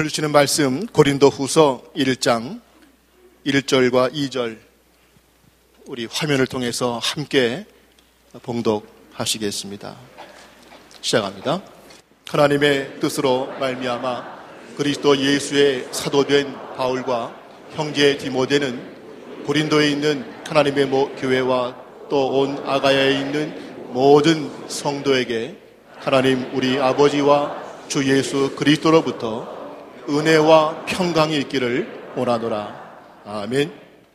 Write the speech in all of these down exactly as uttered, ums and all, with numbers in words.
오늘 주시는 말씀 고린도후서 일 장 일 절과 이 절 우리 화면을 통해서 함께 봉독하시겠습니다. 시작합니다. 하나님의 뜻으로 말미암아 그리스도 예수의 사도된 바울과 형제 디모데는 고린도에 있는 하나님의 교회와 또 온 아가야에 있는 모든 성도에게 하나님 우리 아버지와 주 예수 그리스도로부터 은혜와 평강이 있기를 원하노라. 아멘.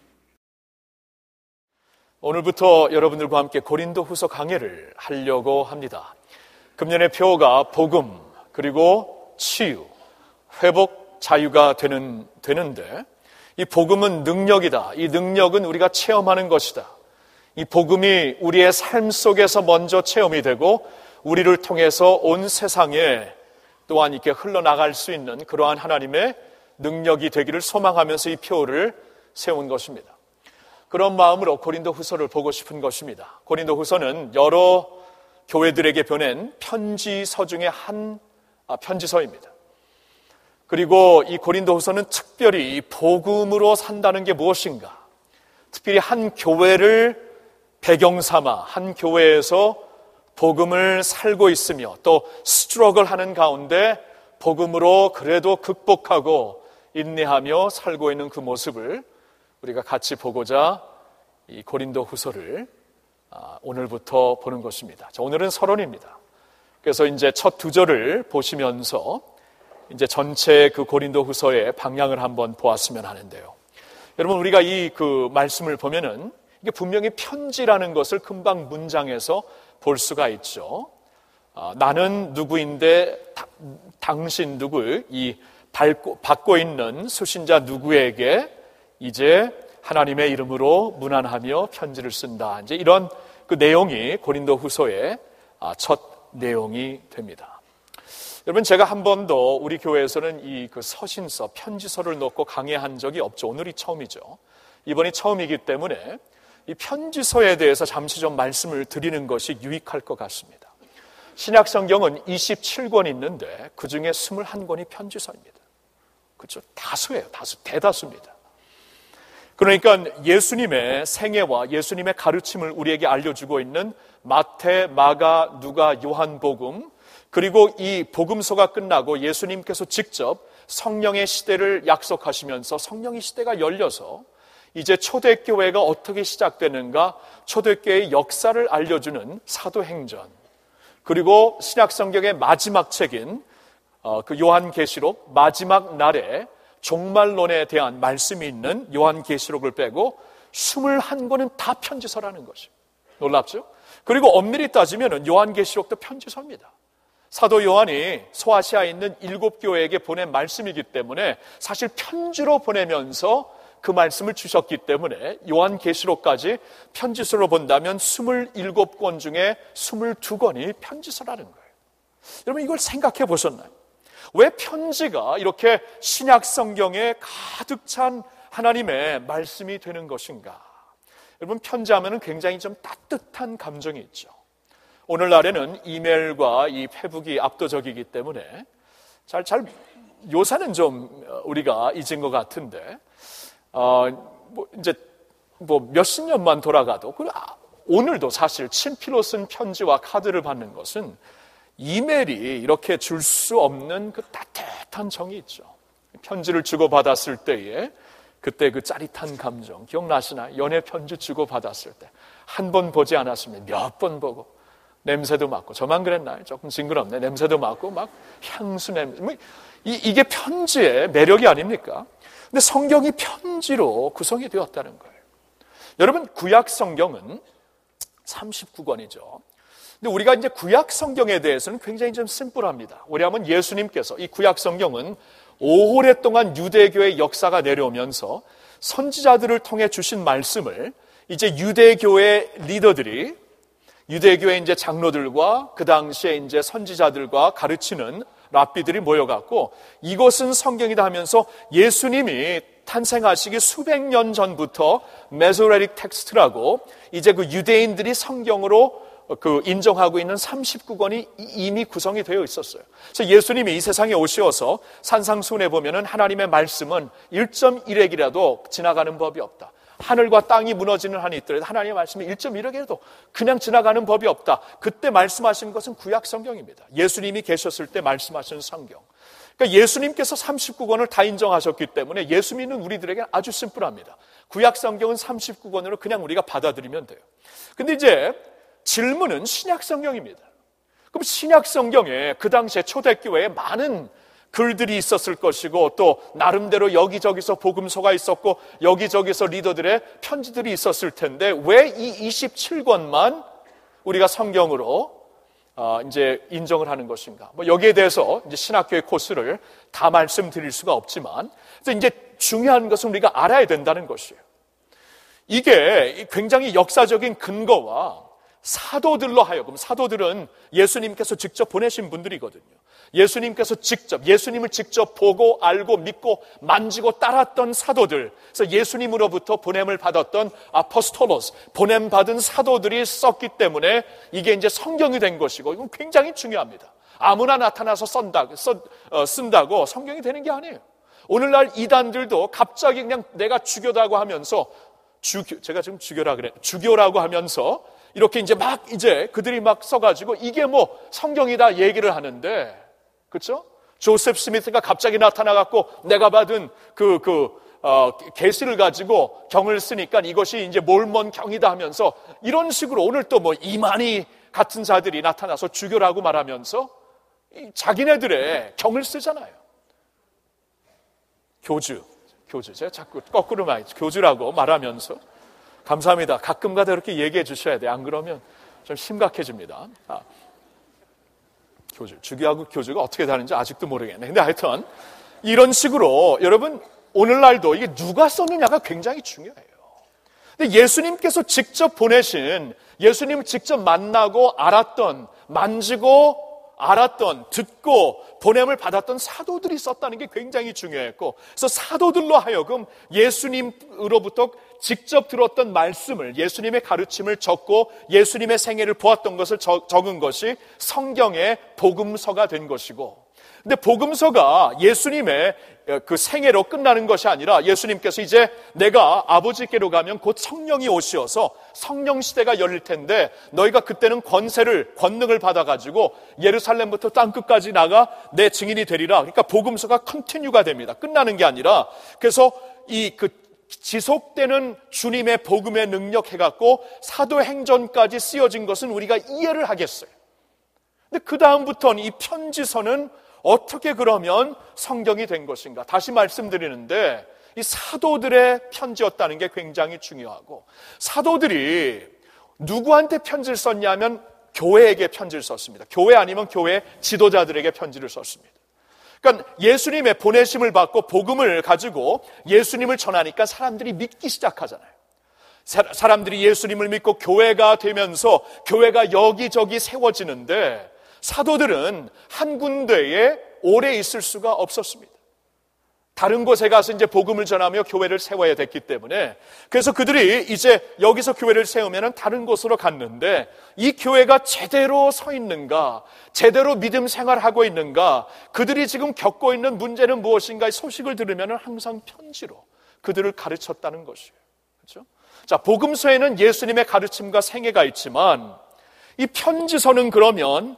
오늘부터 여러분들과 함께 고린도후서 강해를 하려고 합니다. 금년의 표어가 복음, 그리고 치유, 회복, 자유가 되는, 되는데 이 복음은 능력이다. 이 능력은 우리가 체험하는 것이다. 이 복음이 우리의 삶 속에서 먼저 체험이 되고 우리를 통해서 온 세상에 또한 이렇게 흘러나갈 수 있는 그러한 하나님의 능력이 되기를 소망하면서 이 표를 세운 것입니다. 그런 마음으로 고린도후서를 보고 싶은 것입니다. 고린도후서는 여러 교회들에게 보낸 편지서 중에 한 편지서입니다. 그리고 이 고린도후서는 특별히 복음으로 산다는 게 무엇인가? 특별히 한 교회를 배경 삼아 한 교회에서 복음을 살고 있으며 또 스트러글 하는 가운데 복음으로 그래도 극복하고 인내하며 살고 있는 그 모습을 우리가 같이 보고자 이 고린도후서를 오늘부터 보는 것입니다. 자, 오늘은 서론입니다. 그래서 이제 첫 두 절을 보시면서 이제 전체 그 고린도후서의 방향을 한번 보았으면 하는데요. 여러분, 우리가 이 그 말씀을 보면은 이게 분명히 편지라는 것을 금방 문장에서 볼 수가 있죠. 아, 나는 누구인데 다, 당신 누구, 이 받고, 받고 있는 수신자 누구에게 이제 하나님의 이름으로 문안하며 편지를 쓴다. 이제 이런 그 내용이 고린도후서의 아, 첫 내용이 됩니다. 여러분, 제가 한 번도 우리 교회에서는 이 그 서신서, 편지서를 놓고 강의한 적이 없죠. 오늘이 처음이죠. 이번이 처음이기 때문에 이 편지서에 대해서 잠시 좀 말씀을 드리는 것이 유익할 것 같습니다. 신약 성경은 이십칠 권 있는데 그 중에 이십일 권이 편지서입니다. 그렇죠? 다수예요. 다수, 대다수입니다. 그러니까 예수님의 생애와 예수님의 가르침을 우리에게 알려주고 있는 마태, 마가, 누가, 요한복음, 그리고 이 복음서가 끝나고 예수님께서 직접 성령의 시대를 약속하시면서 성령의 시대가 열려서 이제 초대교회가 어떻게 시작되는가, 초대교회의 역사를 알려주는 사도행전, 그리고 신약성경의 마지막 책인 그 요한계시록, 마지막 날에 종말론에 대한 말씀이 있는 요한계시록을 빼고 이십일 권은 다 편지서라는 것이에요. 놀랍죠? 그리고 엄밀히 따지면 요한계시록도 편지서입니다. 사도 요한이 소아시아에 있는 일곱 교회에게 보낸 말씀이기 때문에 사실 편지로 보내면서 그 말씀을 주셨기 때문에 요한계시록까지 편지서로 본다면 이십칠 권 중에 이십이 권이 편지서라는 거예요. 여러분, 이걸 생각해 보셨나요? 왜 편지가 이렇게 신약 성경에 가득 찬 하나님의 말씀이 되는 것인가? 여러분, 편지하면 굉장히 좀 따뜻한 감정이 있죠. 오늘날에는 이메일과 이 페북이 압도적이기 때문에 잘, 잘, 요새는 좀 우리가 잊은 것 같은데, 어, 뭐, 이제, 뭐, 몇십 년만 돌아가도, 아, 오늘도 사실 친필로 쓴 편지와 카드를 받는 것은 이메일이 이렇게 줄 수 없는 그 따뜻한 정이 있죠. 편지를 주고받았을 때에 그때 그 짜릿한 감정, 기억나시나요? 연애 편지 주고받았을 때. 한 번 보지 않았으면 몇 번 보고, 냄새도 맡고, 저만 그랬나요? 조금 징그럽네. 냄새도 맡고, 막 향수 냄새. 뭐, 이, 이게 편지의 매력이 아닙니까? 근데 성경이 편지로 구성이 되었다는 거예요. 여러분, 구약 성경은 삼십구 권이죠. 근데 우리가 이제 구약 성경에 대해서는 굉장히 좀 심플합니다. 왜냐하면 예수님께서 이 구약 성경은 오래동안 유대교의 역사가 내려오면서 선지자들을 통해 주신 말씀을 이제 유대교의 리더들이, 유대교의 이제 장로들과 그 당시에 이제 선지자들과 가르치는 랍비들이 모여갖고 이것은 성경이다 하면서 예수님이 탄생하시기 수백 년 전부터 메소레틱 텍스트라고 이제 그 유대인들이 성경으로 그 인정하고 있는 삼십구 권이 이미 구성이 되어 있었어요. 그래서 예수님이 이 세상에 오셔서 산상수훈에 보면은 하나님의 말씀은 일 점 일 획이라도 지나가는 법이 없다. 하늘과 땅이 무너지는 한이 있더라도 하나님의 말씀은 일 점 일 획이라도 그냥 지나가는 법이 없다. 그때 말씀하신 것은 구약 성경입니다. 예수님이 계셨을 때 말씀하신 성경. 그러니까 예수님께서 삼십구 권을 다 인정하셨기 때문에 예수 믿는 우리들에게 아주 심플합니다. 구약 성경은 삼십구 권으로 그냥 우리가 받아들이면 돼요. 근데 이제 질문은 신약 성경입니다. 그럼 신약 성경에 그 당시에 초대교회에 많은 글들이 있었을 것이고 또 나름대로 여기저기서 복음서가 있었고 여기저기서 리더들의 편지들이 있었을 텐데 왜 이 이십칠 권만 우리가 성경으로 어, 이제 인정을 하는 것인가? 뭐 여기에 대해서 이제 신학교의 코스를 다 말씀드릴 수가 없지만 이제 중요한 것은 우리가 알아야 된다는 것이에요. 이게 굉장히 역사적인 근거와 사도들로 하여금, 사도들은 예수님께서 직접 보내신 분들이거든요. 예수님께서 직접, 예수님을 직접 보고 알고 믿고 만지고 따랐던 사도들, 그래서 예수님으로부터 보냄을 받았던 아포스톨로스, 보냄받은 사도들이 썼기 때문에 이게 이제 성경이 된 것이고 이건 굉장히 중요합니다. 아무나 나타나서 쓴다, 써, 어, 쓴다고 성경이 되는 게 아니에요. 오늘날 이단들도 갑자기 그냥 내가 주교다고 하면서 주교, 제가 지금 주교라 그래, 주교라고 하면서 이렇게 이제 막 이제 그들이 막 써가지고 이게 뭐 성경이다 얘기를 하는데, 그렇죠? 조셉 스미스가 갑자기 나타나갖고 내가 받은 그, 그, 어, 계시를 가지고 경을 쓰니까 이것이 이제 몰몬 경이다 하면서 이런 식으로 오늘 또 뭐 이만희 같은 자들이 나타나서 주교라고 말하면서 자기네들의 경을 쓰잖아요. 교주, 교주. 제가 자꾸 거꾸로 많이 교주라고 말하면서 감사합니다. 가끔가다 이렇게 얘기해 주셔야 돼요. 안 그러면 좀 심각해집니다. 아, 교주, 주교하고 교주가 어떻게 다른지 아직도 모르겠네. 근데 하여튼 이런 식으로 여러분 오늘날도 이게 누가 썼느냐가 굉장히 중요해요. 근데 예수님께서 직접 보내신, 예수님을 직접 만나고 알았던, 만지고 알았던, 듣고 보냄을 받았던 사도들이 썼다는 게 굉장히 중요했고, 그래서 사도들로 하여금 예수님으로부터 직접 들었던 말씀을, 예수님의 가르침을 적고 예수님의 생애를 보았던 것을 적은 것이 성경의 복음서가 된 것이고, 근데 복음서가 예수님의 그 생애로 끝나는 것이 아니라 예수님께서 이제 내가 아버지께로 가면 곧 성령이 오시어서 성령 시대가 열릴 텐데 너희가 그때는 권세를, 권능을 받아가지고 예루살렘부터 땅끝까지 나가 내 증인이 되리라. 그러니까 복음서가 컨티뉴가 됩니다. 끝나는 게 아니라. 그래서 이 그 지속되는 주님의 복음의 능력 해갖고 사도행전까지 쓰여진 것은 우리가 이해를 하겠어요. 근데 그 다음부터는 이 편지서는 어떻게 그러면 성경이 된 것인가? 다시 말씀드리는데 이 사도들의 편지였다는 게 굉장히 중요하고, 사도들이 누구한테 편지를 썼냐면 교회에게 편지를 썼습니다. 교회 아니면 교회 지도자들에게 편지를 썼습니다. 그러니까 예수님의 보내심을 받고 복음을 가지고 예수님을 전하니까 사람들이 믿기 시작하잖아요. 사람들이 예수님을 믿고 교회가 되면서 교회가 여기저기 세워지는데 사도들은 한 군데에 오래 있을 수가 없었습니다. 다른 곳에 가서 이제 복음을 전하며 교회를 세워야 됐기 때문에, 그래서 그들이 이제 여기서 교회를 세우면 다른 곳으로 갔는데 이 교회가 제대로 서 있는가, 제대로 믿음 생활하고 있는가, 그들이 지금 겪고 있는 문제는 무엇인가의 소식을 들으면 항상 편지로 그들을 가르쳤다는 것이에요. 그렇죠? 자, 복음서에는 예수님의 가르침과 생애가 있지만 이 편지서는 그러면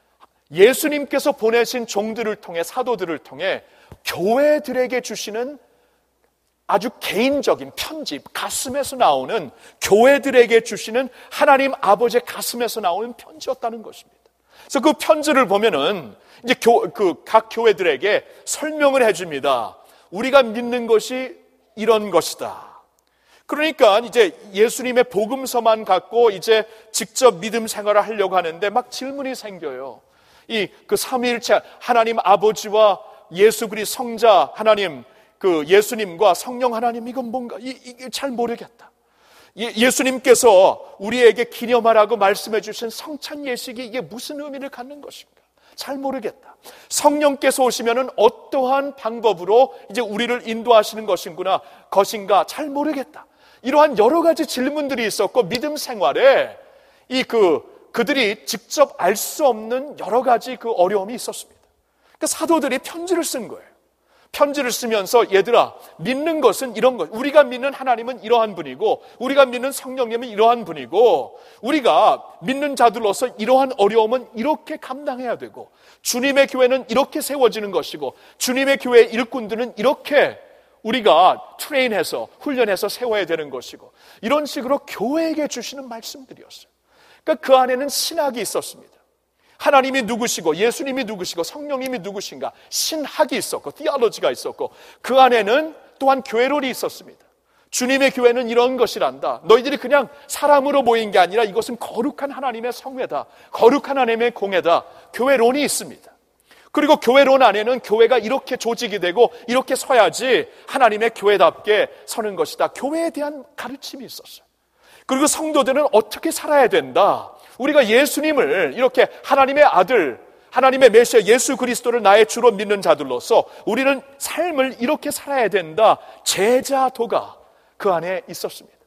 예수님께서 보내신 종들을 통해, 사도들을 통해 교회들에게 주시는 아주 개인적인 편지, 가슴에서 나오는, 교회들에게 주시는 하나님 아버지의 가슴에서 나오는 편지였다는 것입니다. 그래서 그 편지를 보면은 이제 교, 그 각 교회들에게 설명을 해줍니다. 우리가 믿는 것이 이런 것이다. 그러니까 이제 예수님의 복음서만 갖고 이제 직접 믿음 생활을 하려고 하는데 막 질문이 생겨요. 이 그 삼위일체 하나님 아버지와 예수 그리스도 성자 하나님, 그 예수님과 성령 하나님, 이건 뭔가 이, 이게 잘 모르겠다. 예, 예수님께서 우리에게 기념하라고 말씀해 주신 성찬 예식이 이게 무슨 의미를 갖는 것인가? 잘 모르겠다. 성령께서 오시면은 어떠한 방법으로 이제 우리를 인도하시는 것인구나, 것인가? 잘 모르겠다. 이러한 여러 가지 질문들이 있었고 믿음 생활에 이 그 그들이 직접 알 수 없는 여러 가지 그 어려움이 있었습니다. 그러니까 사도들이 편지를 쓴 거예요. 편지를 쓰면서 얘들아, 믿는 것은 이런 것, 우리가 믿는 하나님은 이러한 분이고 우리가 믿는 성령님은 이러한 분이고 우리가 믿는 자들로서 이러한 어려움은 이렇게 감당해야 되고 주님의 교회는 이렇게 세워지는 것이고 주님의 교회의 일꾼들은 이렇게 우리가 트레인해서 훈련해서 세워야 되는 것이고 이런 식으로 교회에게 주시는 말씀들이었어요. 그러니까 그 안에는 신학이 있었습니다. 하나님이 누구시고 예수님이 누구시고 성령님이 누구신가 신학이 있었고 디알로지가 있었고 그 안에는 또한 교회론이 있었습니다. 주님의 교회는 이런 것이란다. 너희들이 그냥 사람으로 모인 게 아니라 이것은 거룩한 하나님의 성회다. 거룩한 하나님의 공회다. 교회론이 있습니다. 그리고 교회론 안에는 교회가 이렇게 조직이 되고 이렇게 서야지 하나님의 교회답게 서는 것이다. 교회에 대한 가르침이 있었어요. 그리고 성도들은 어떻게 살아야 된다. 우리가 예수님을 이렇게 하나님의 아들, 하나님의 메시아 예수 그리스도를 나의 주로 믿는 자들로서 우리는 삶을 이렇게 살아야 된다. 제자도가 그 안에 있었습니다.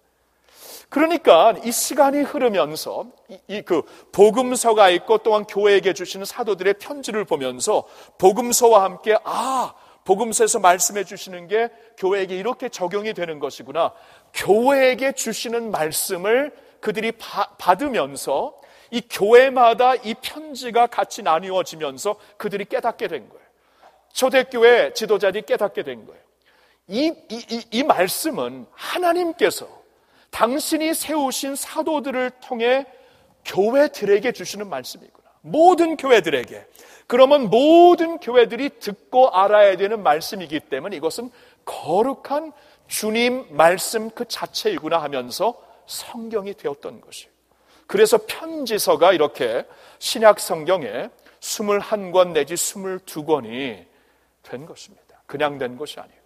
그러니까 이 시간이 흐르면서 이 그 복음서가 있고 또한 교회에게 주시는 사도들의 편지를 보면서 복음서와 함께 아, 복음서에서 말씀해 주시는 게 교회에게 이렇게 적용이 되는 것이구나. 교회에게 주시는 말씀을 그들이 바, 받으면서 이 교회마다 이 편지가 같이 나누어지면서 그들이 깨닫게 된 거예요. 초대교회 지도자들이 깨닫게 된 거예요. 이, 이, 이, 이 말씀은 하나님께서 당신이 세우신 사도들을 통해 교회들에게 주시는 말씀이구나. 모든 교회들에게. 그러면 모든 교회들이 듣고 알아야 되는 말씀이기 때문에 이것은 거룩한 주님 말씀 그 자체이구나 하면서 성경이 되었던 것이에요. 그래서 편지서가 이렇게 신약 성경에 이십일 권 내지 이십이 권이 된 것입니다. 그냥 된 것이 아니에요.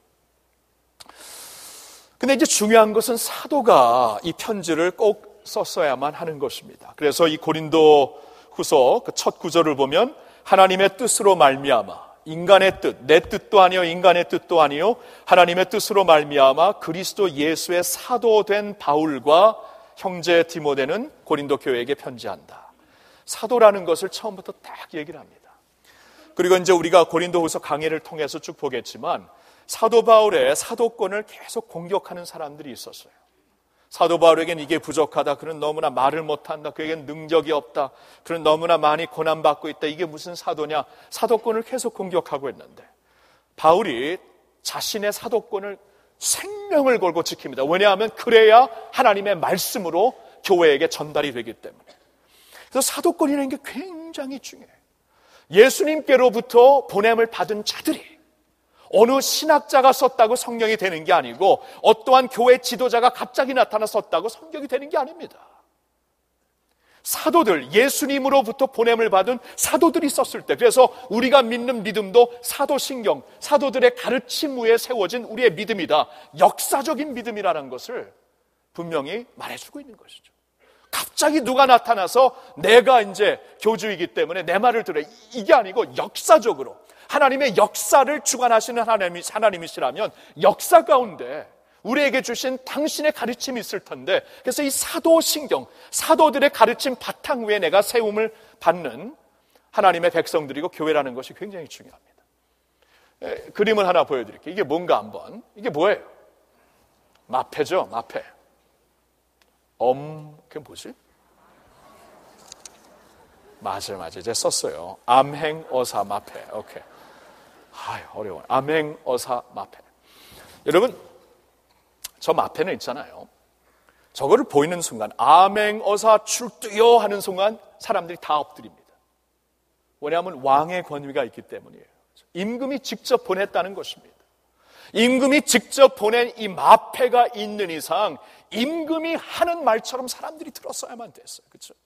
근데 이제 중요한 것은 사도가 이 편지를 꼭 썼어야만 하는 것입니다. 그래서 이 고린도 후서 그 첫 구절을 보면 하나님의 뜻으로 말미암아 인간의 뜻, 내 뜻도 아니요 인간의 뜻도 아니요 하나님의 뜻으로 말미암아 그리스도 예수의 사도된 바울과 형제 디모데는 고린도 교회에게 편지한다. 사도라는 것을 처음부터 딱 얘기를 합니다. 그리고 이제 우리가 고린도후서 강해를 통해서 쭉 보겠지만 사도 바울의 사도권을 계속 공격하는 사람들이 있었어요. 사도 바울에겐 이게 부족하다. 그는 너무나 말을 못한다. 그에겐 능력이 없다. 그는 너무나 많이 고난받고 있다. 이게 무슨 사도냐? 사도권을 계속 공격하고 있는데 바울이 자신의 사도권을 생명을 걸고 지킵니다. 왜냐하면 그래야 하나님의 말씀으로 교회에게 전달이 되기 때문에. 그래서 사도권이라는 게 굉장히 중요해요. 예수님께로부터 보냄을 받은 자들이 어느 신학자가 썼다고 성경이 되는 게 아니고 어떠한 교회 지도자가 갑자기 나타나 썼다고 성경이 되는 게 아닙니다. 사도들, 예수님으로부터 보냄을 받은 사도들이 썼을 때, 그래서 우리가 믿는 믿음도 사도신경, 사도들의 가르침 위에 세워진 우리의 믿음이다. 역사적인 믿음이라는 것을 분명히 말해주고 있는 것이죠. 갑자기 누가 나타나서 내가 이제 교주이기 때문에 내 말을 들어, 이게 아니고 역사적으로 하나님의 역사를 주관하시는 하나님이, 하나님이시라면 역사 가운데 우리에게 주신 당신의 가르침이 있을 텐데, 그래서 이 사도신경, 사도들의 가르침 바탕 위에 내가 세움을 받는 하나님의 백성들이고 교회라는 것이 굉장히 중요합니다. 에, 그림을 하나 보여드릴게요. 이게 뭔가 한번. 이게 뭐예요? 마패죠, 마패. 엄, 그게 뭐지? 맞아요, 맞아요. 제가 썼어요. 암행어사 마패. 오케이. 아유, 어려워요. 암행어사 마패. 여러분, 저 마패는 있잖아요. 저거를 보이는 순간, 암행어사 출두요 하는 순간 사람들이 다 엎드립니다. 왜냐하면 왕의 권위가 있기 때문이에요. 임금이 직접 보냈다는 것입니다. 임금이 직접 보낸 이 마패가 있는 이상 임금이 하는 말처럼 사람들이 들었어야만 됐어요. 그렇죠?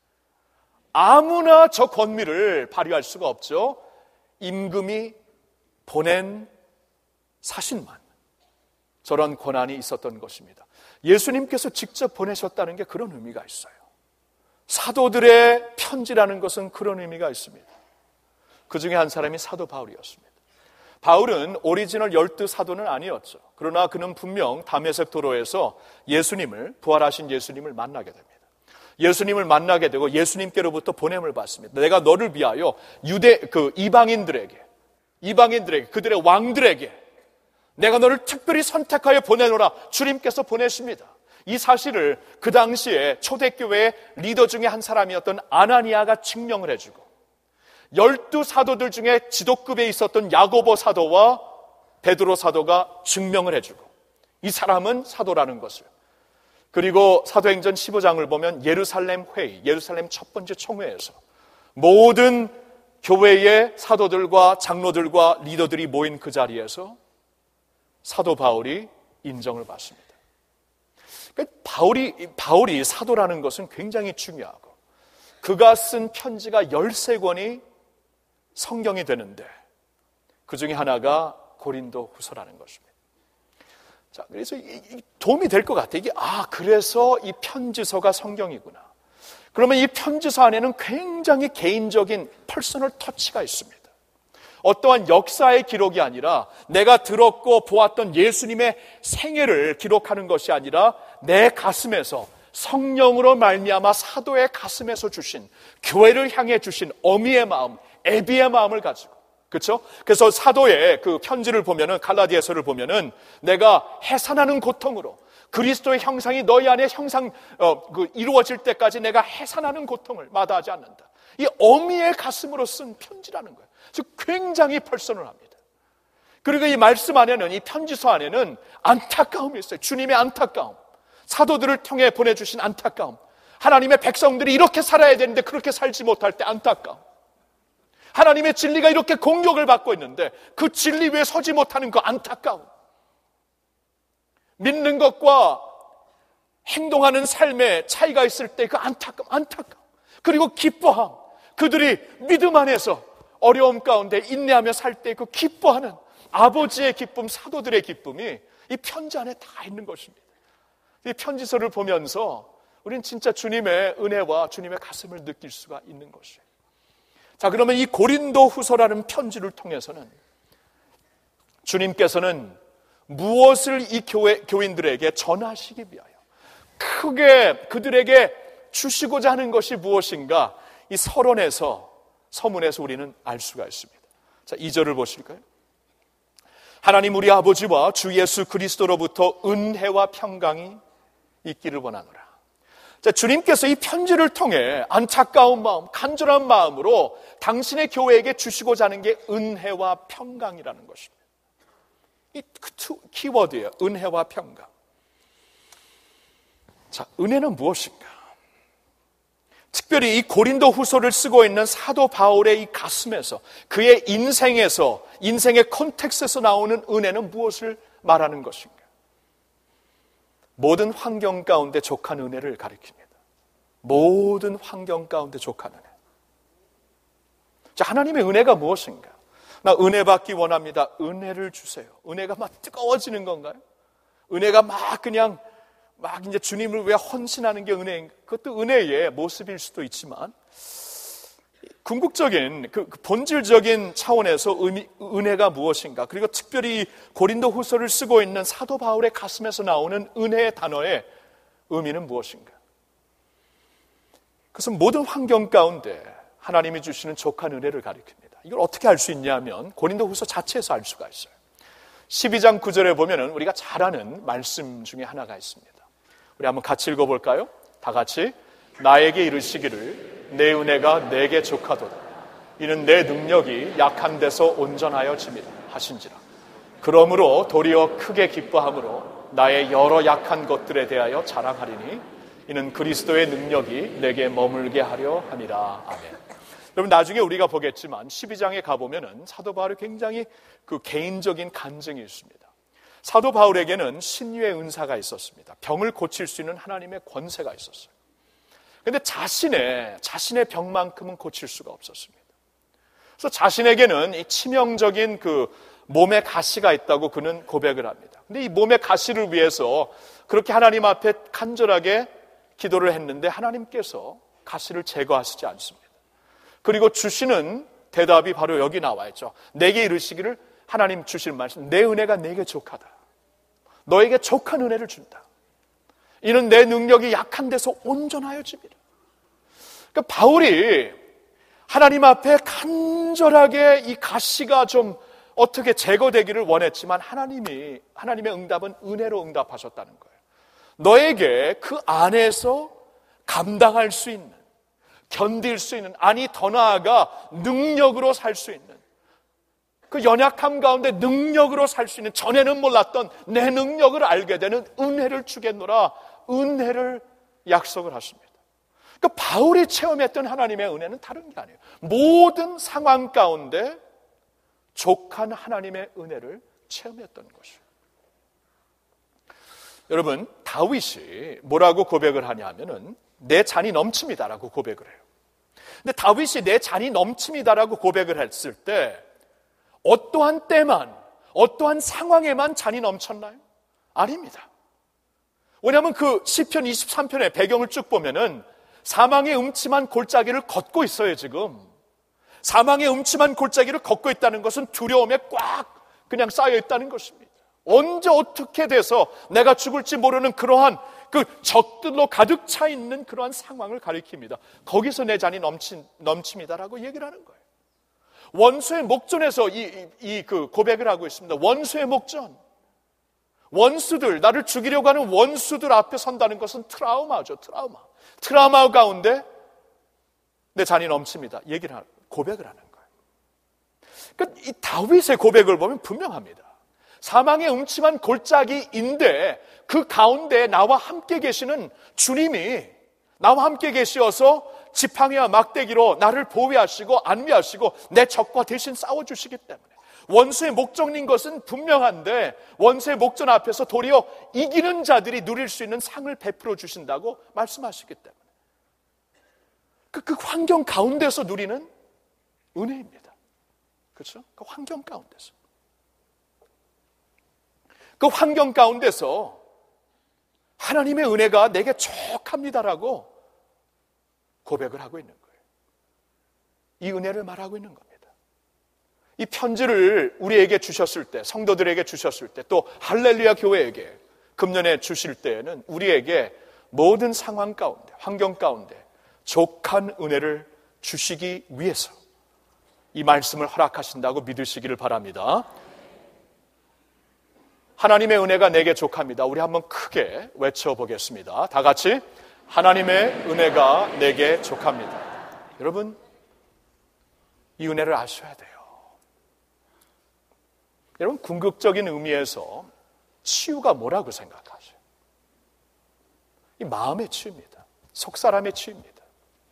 아무나 저 권위를 발휘할 수가 없죠. 임금이 보낸 사신만 저런 권한이 있었던 것입니다. 예수님께서 직접 보내셨다는 게 그런 의미가 있어요. 사도들의 편지라는 것은 그런 의미가 있습니다. 그 중에 한 사람이 사도 바울이었습니다. 바울은 오리지널 열두 사도는 아니었죠. 그러나 그는 분명 다메섹 도로에서 예수님을, 부활하신 예수님을 만나게 됩니다. 예수님을 만나게 되고 예수님께로부터 보냄을 받습니다. 내가 너를 위하여 유대 그 이방인들에게 이방인들에게 그들의 왕들에게 내가 너를 특별히 선택하여 보내노라 주님께서 보내십니다. 이 사실을 그 당시에 초대교회의 리더 중에 한 사람이었던 아나니아가 증명을 해주고 열두 사도들 중에 지도급에 있었던 야고보 사도와 베드로 사도가 증명을 해주고 이 사람은 사도라는 것을. 그리고 사도행전 십오 장을 보면 예루살렘 회의, 예루살렘 첫 번째 총회에서 모든 교회의 사도들과 장로들과 리더들이 모인 그 자리에서 사도 바울이 인정을 받습니다. 그러니까 바울이, 바울이 사도라는 것은 굉장히 중요하고 그가 쓴 편지가 열세 권이 성경이 되는데 그 중에 하나가 고린도 후서라는 것입니다. 자, 그래서 이, 이 도움이 될 것 같아요. 이게, 아, 그래서 이 편지서가 성경이구나. 그러면 이 편지서 안에는 굉장히 개인적인 퍼스널 터치가 있습니다. 어떠한 역사의 기록이 아니라 내가 들었고 보았던 예수님의 생애를 기록하는 것이 아니라 내 가슴에서 성령으로 말미암아 사도의 가슴에서 주신 교회를 향해 주신 어미의 마음, 애비의 마음을 가지고 그렇죠? 그래서 사도의 그 편지를 보면은 갈라디아서를 보면은 내가 해산하는 고통으로 그리스도의 형상이 너희 안에 형상 어, 그 이루어질 때까지 내가 해산하는 고통을 마다하지 않는다. 이 어미의 가슴으로 쓴 편지라는 거예요. 즉 굉장히 퍼스널합니다. 그리고 이 말씀 안에는 이 편지서 안에는 안타까움이 있어요. 주님의 안타까움, 사도들을 통해 보내주신 안타까움, 하나님의 백성들이 이렇게 살아야 되는데 그렇게 살지 못할 때 안타까움, 하나님의 진리가 이렇게 공격을 받고 있는데 그 진리 위에 서지 못하는 그 안타까움, 믿는 것과 행동하는 삶의 차이가 있을 때 그 안타까움, 안타까움, 그리고 기뻐함, 그들이 믿음 안에서 어려움 가운데 인내하며 살 때 그 기뻐하는 아버지의 기쁨, 사도들의 기쁨이 이 편지 안에 다 있는 것입니다. 이 편지서를 보면서 우리는 진짜 주님의 은혜와 주님의 가슴을 느낄 수가 있는 것이에요. 자, 그러면 이 고린도 후서라는 편지를 통해서는 주님께서는 무엇을 이 교회, 교인들에게 전하시기 위하여 크게 그들에게 주시고자 하는 것이 무엇인가, 이 서론에서, 서문에서 우리는 알 수가 있습니다. 자, 이 절을 보실까요? 하나님 우리 아버지와 주 예수 그리스도로부터 은혜와 평강이 있기를 원하노라. 자, 주님께서 이 편지를 통해 안타까운 마음, 간절한 마음으로 당신의 교회에게 주시고자 하는 게 은혜와 평강이라는 것입니다. 이 키워드예요. 은혜와 평강. 자, 은혜는 무엇인가? 특별히 이 고린도 후서를 쓰고 있는 사도 바울의 이 가슴에서, 그의 인생에서, 인생의 컨텍스트에서 나오는 은혜는 무엇을 말하는 것인가? 모든 환경 가운데 족한 은혜를 가리킵니다. 모든 환경 가운데 족한 은혜. 자, 하나님의 은혜가 무엇인가? 나 은혜 받기 원합니다. 은혜를 주세요. 은혜가 막 뜨거워지는 건가요? 은혜가 막 그냥 막 이제 주님을 위해 헌신하는 게 은혜인가? 그것도 은혜의 모습일 수도 있지만 궁극적인 그 본질적인 차원에서 의미, 은혜가 무엇인가? 그리고 특별히 고린도 후서를 쓰고 있는 사도 바울의 가슴에서 나오는 은혜의 단어의 의미는 무엇인가? 그것은 모든 환경 가운데 하나님이 주시는 족한 은혜를 가리킵니다. 이걸 어떻게 알 수 있냐면 고린도 후서 자체에서 알 수가 있어요. 십이 장 구 절에 보면은 우리가 잘 아는 말씀 중에 하나가 있습니다. 우리 한번 같이 읽어볼까요? 다 같이. 나에게 이르시기를 내 은혜가 내게 족하도다. 이는 내 능력이 약한 데서 온전하여 짐이라 하신지라. 그러므로 도리어 크게 기뻐함으로 나의 여러 약한 것들에 대하여 자랑하리니 이는 그리스도의 능력이 내게 머물게 하려 함이라. 아멘. 여러분, 나중에 우리가 보겠지만 십이 장에 가보면은 사도 바울이 굉장히 그 개인적인 간증이 있습니다. 사도 바울에게는 신유의 은사가 있었습니다. 병을 고칠 수 있는 하나님의 권세가 있었어요. 그런데 자신의, 자신의 병만큼은 고칠 수가 없었습니다. 그래서 자신에게는 이 치명적인 그 몸에 가시가 있다고 그는 고백을 합니다. 근데 이 몸의 가시를 위해서 그렇게 하나님 앞에 간절하게 기도를 했는데 하나님께서 가시를 제거하시지 않습니다. 그리고 주시는 대답이 바로 여기 나와 있죠. 내게 이르시기를, 하나님 주실 말씀, 내 은혜가 내게 족하다. 너에게 족한 은혜를 준다. 이는 내 능력이 약한 데서 온전하여 집이라. 그러니까 바울이 하나님 앞에 간절하게 이 가시가 좀 어떻게 제거되기를 원했지만 하나님이, 하나님의 응답은 은혜로 응답하셨다는 거예요. 너에게 그 안에서 감당할 수 있는, 견딜 수 있는, 아니 더 나아가 능력으로 살 수 있는, 그 연약함 가운데 능력으로 살 수 있는, 전에는 몰랐던 내 능력을 알게 되는 은혜를 주겠노라, 은혜를 약속을 하십니다. 그러니까 바울이 체험했던 하나님의 은혜는 다른 게 아니에요. 모든 상황 가운데 족한 하나님의 은혜를 체험했던 것이에요. 여러분, 다윗이 뭐라고 고백을 하냐면은 내 잔이 넘칩니다라고 고백을 해요. 근데 다윗이 내 잔이 넘칩니다라고 고백을 했을 때 어떠한 때만, 어떠한 상황에만 잔이 넘쳤나요? 아닙니다. 왜냐하면 그 시편 이십삼 편의 배경을 쭉 보면은 사망의 음침한 골짜기를 걷고 있어요. 지금 사망의 음침한 골짜기를 걷고 있다는 것은 두려움에 꽉 그냥 쌓여 있다는 것입니다. 언제 어떻게 돼서 내가 죽을지 모르는 그러한 그 적들로 가득 차 있는 그러한 상황을 가리킵니다. 거기서 내 잔이 넘친, 넘칩니다라고 얘기를 하는 거예요. 원수의 목전에서 이, 이, 그 고백을 하고 있습니다. 원수의 목전, 원수들, 나를 죽이려고 하는 원수들 앞에 선다는 것은 트라우마죠. 트라우마. 트라우마 가운데 내 잔이 넘칩니다. 얘기를 하는, 고백을 하는 거예요. 그러니까 이 다윗의 고백을 보면 분명합니다. 사망의 음침한 골짜기인데 그 가운데 나와 함께 계시는 주님이 나와 함께 계시어서 지팡이와 막대기로 나를 보호하시고 안위하시고 내 적과 대신 싸워주시기 때문에 원수의 목전인 것은 분명한데 원수의 목전 앞에서 도리어 이기는 자들이 누릴 수 있는 상을 베풀어 주신다고 말씀하시기 때문에 그, 그 환경 가운데서 누리는 은혜입니다. 그렇죠? 그 환경 가운데서 그 환경 가운데서 하나님의 은혜가 내게 족합니다라고 고백을 하고 있는 거예요. 이 은혜를 말하고 있는 겁니다. 이 편지를 우리에게 주셨을 때, 성도들에게 주셨을 때, 또 할렐루야 교회에게 금년에 주실 때에는 우리에게 모든 상황 가운데, 환경 가운데 족한 은혜를 주시기 위해서 이 말씀을 허락하신다고 믿으시기를 바랍니다. 하나님의 은혜가 내게 족합니다. 우리 한번 크게 외쳐보겠습니다. 다 같이 하나님의 은혜가 내게 족합니다. 여러분, 이 은혜를 아셔야 돼요. 여러분, 궁극적인 의미에서 치유가 뭐라고 생각하세요? 이 마음의 치유입니다. 속사람의 치유입니다.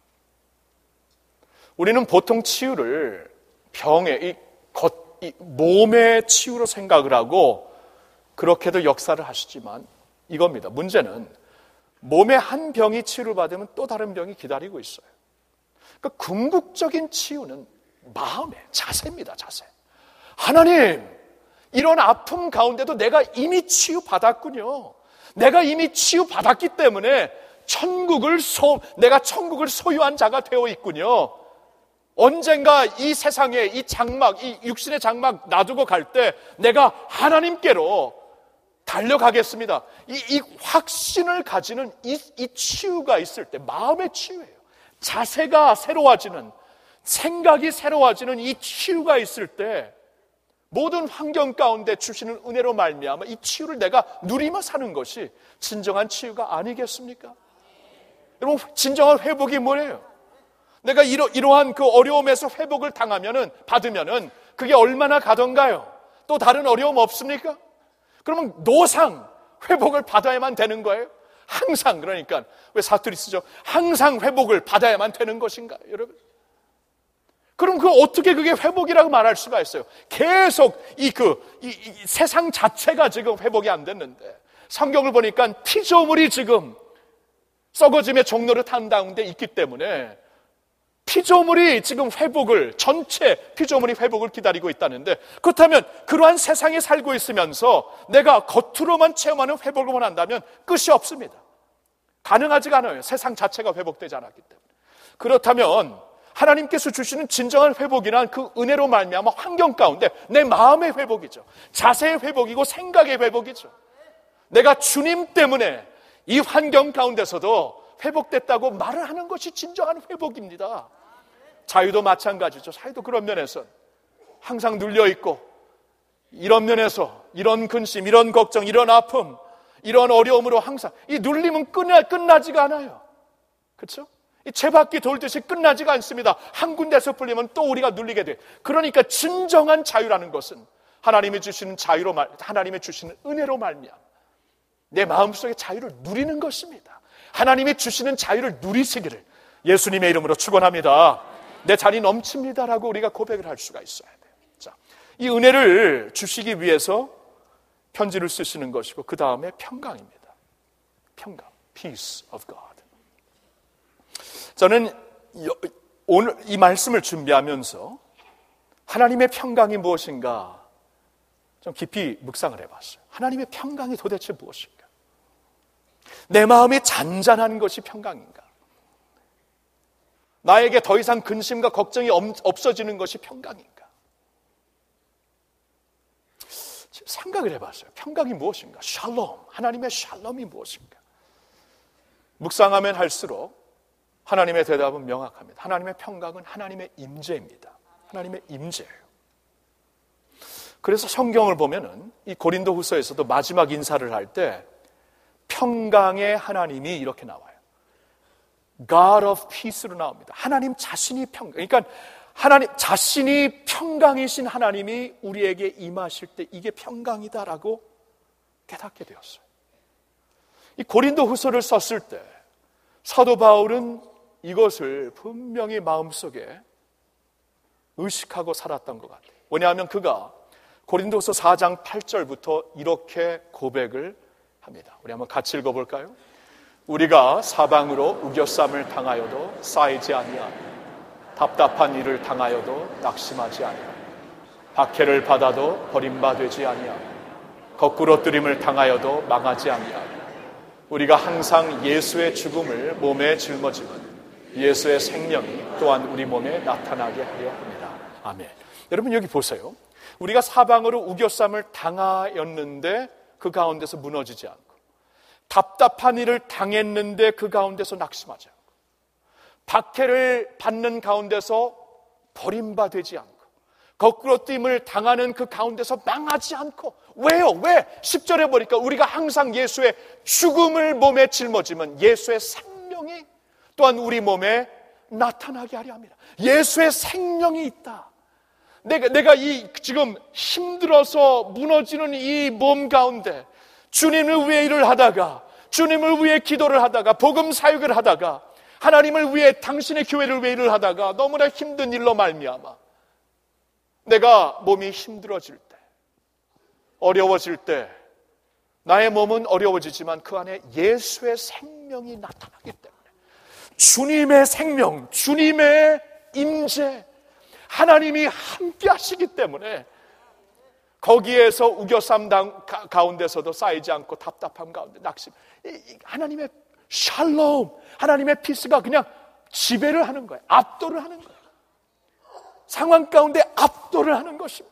우리는 보통 치유를 병의, 이 겉, 이 몸의 치유로 생각을 하고 그렇게도 역사를 하시지만 이겁니다. 문제는 몸의 한 병이 치유를 받으면 또 다른 병이 기다리고 있어요. 그러니까 궁극적인 치유는 마음의 자세입니다. 자세. 하나님, 이런 아픔 가운데도 내가 이미 치유받았군요. 내가 이미 치유받았기 때문에 천국을 소, 내가 천국을 소유한 자가 되어 있군요. 언젠가 이 세상에 이 장막, 이 육신의 장막 놔두고 갈 때 내가 하나님께로 달려가겠습니다. 이, 이 확신을 가지는 이, 이 치유가 있을 때 마음의 치유예요. 자세가 새로워지는, 생각이 새로워지는 이 치유가 있을 때 모든 환경 가운데 주시는 은혜로 말미암아 이 치유를 내가 누리며 사는 것이 진정한 치유가 아니겠습니까? 여러분, 진정한 회복이 뭐예요? 내가 이러, 이러한 그 어려움에서 회복을 당하면은, 받으면은 그게 얼마나 가던가요? 또 다른 어려움 없습니까? 그러면 노상 회복을 받아야만 되는 거예요? 항상, 그러니까 왜 사투리 쓰죠? 항상 회복을 받아야만 되는 것인가, 여러분? 그럼 그 어떻게 그게 회복이라고 말할 수가 있어요? 계속 이 그 이, 이 세상 자체가 지금 회복이 안 됐는데 성경을 보니까 피조물이 지금 썩어짐의 종로를 탄 가운데 있기 때문에 피조물이 지금 회복을, 전체 피조물이 회복을 기다리고 있다는데, 그렇다면 그러한 세상에 살고 있으면서 내가 겉으로만 체험하는 회복을 원한다면 끝이 없습니다. 가능하지가 않아요. 세상 자체가 회복되지 않았기 때문에. 그렇다면 하나님께서 주시는 진정한 회복이란 그 은혜로 말미암아 환경 가운데 내 마음의 회복이죠. 자세의 회복이고 생각의 회복이죠. 내가 주님 때문에 이 환경 가운데서도 회복됐다고 말을 하는 것이 진정한 회복입니다. 자유도 마찬가지죠. 자유도 그런 면에서 항상 눌려있고, 이런 면에서 이런 근심, 이런 걱정, 이런 아픔, 이런 어려움으로 항상 이 눌림은 끝나, 끝나지가 않아요. 그렇죠? 이 채바퀴 돌듯이 끝나지가 않습니다. 한 군데서 풀리면 또 우리가 눌리게 돼. 그러니까 진정한 자유라는 것은 하나님이 주시는 자유로 말, 하나님이 주시는 은혜로 말미암아 내 마음속의 자유를 누리는 것입니다. 하나님이 주시는 자유를 누리시기를 예수님의 이름으로 축원합니다. 내 잔이 넘칩니다라고 우리가 고백을 할 수가 있어야 돼요. 자, 이 은혜를 주시기 위해서 편지를 쓰시는 것이고, 그 다음에 평강입니다. 평강, peace of God. 저는 오늘 이 말씀을 준비하면서 하나님의 평강이 무엇인가 좀 깊이 묵상을 해봤어요. 하나님의 평강이 도대체 무엇인가? 내 마음이 잔잔한 것이 평강인가? 나에게 더 이상 근심과 걱정이 없어지는 것이 평강인가? 생각을 해봤어요. 평강이 무엇인가? 샬롬, 하나님의 샬롬이 무엇인가? 묵상하면 할수록 하나님의 대답은 명확합니다. 하나님의 평강은 하나님의 임재입니다. 하나님의 임재예요. 그래서 성경을 보면은 이 고린도 후서에서도 마지막 인사를 할 때 평강의 하나님이 이렇게 나와요. God of Peace로 나옵니다. 하나님 자신이 평강. 그러니까 하나님 자신이 평강이신 하나님이 우리에게 임하실 때 이게 평강이다라고 깨닫게 되었어요. 이 고린도 후서를 썼을 때 사도 바울은 이것을 분명히 마음속에 의식하고 살았던 것 같아요. 왜냐하면 그가 고린도서 사 장 팔 절부터 이렇게 고백을 합니다. 우리 한번 같이 읽어볼까요? 우리가 사방으로 우겨쌈을 당하여도 쌓이지 아니하며 답답한 일을 당하여도 낙심하지 아니하며 박해를 받아도 버림받지 아니하며 거꾸로 뜨림을 당하여도 망하지 아니하며 우리가 항상 예수의 죽음을 몸에 짊어지면 예수의 생명이 또한 우리 몸에 나타나게 하려 합니다. 아멘. 여러분 여기 보세요. 우리가 사방으로 우겨쌈을 당하였는데 그 가운데서 무너지지 않고 답답한 일을 당했는데 그 가운데서 낙심하지 않고 박해를 받는 가운데서 버림받지 않고 거꾸로 뜸을 당하는 그 가운데서 망하지 않고 왜요? 왜? 십 절에 보니까 우리가 항상 예수의 죽음을 몸에 짊어지면 예수의 생명이 또한 우리 몸에 나타나게 하려 합니다. 예수의 생명이 있다. 내가, 내가 이 지금 힘들어서 무너지는 이 몸 가운데 주님을 위해 일을 하다가 주님을 위해 기도를 하다가 복음 사역을 하다가 하나님을 위해 당신의 교회를 위해 일을 하다가 너무나 힘든 일로 말미암아 내가 몸이 힘들어질 때 어려워질 때 나의 몸은 어려워지지만 그 안에 예수의 생명이 나타나기 때문에 주님의 생명, 주님의 임재, 하나님이 함께 하시기 때문에 거기에서 우겨쌈 가운데서도 쌓이지 않고 답답함 가운데 낙심, 하나님의 샬롬, 하나님의 피스가 그냥 지배를 하는 거예요. 압도를 하는 거예요. 상황 가운데 압도를 하는 것입니다.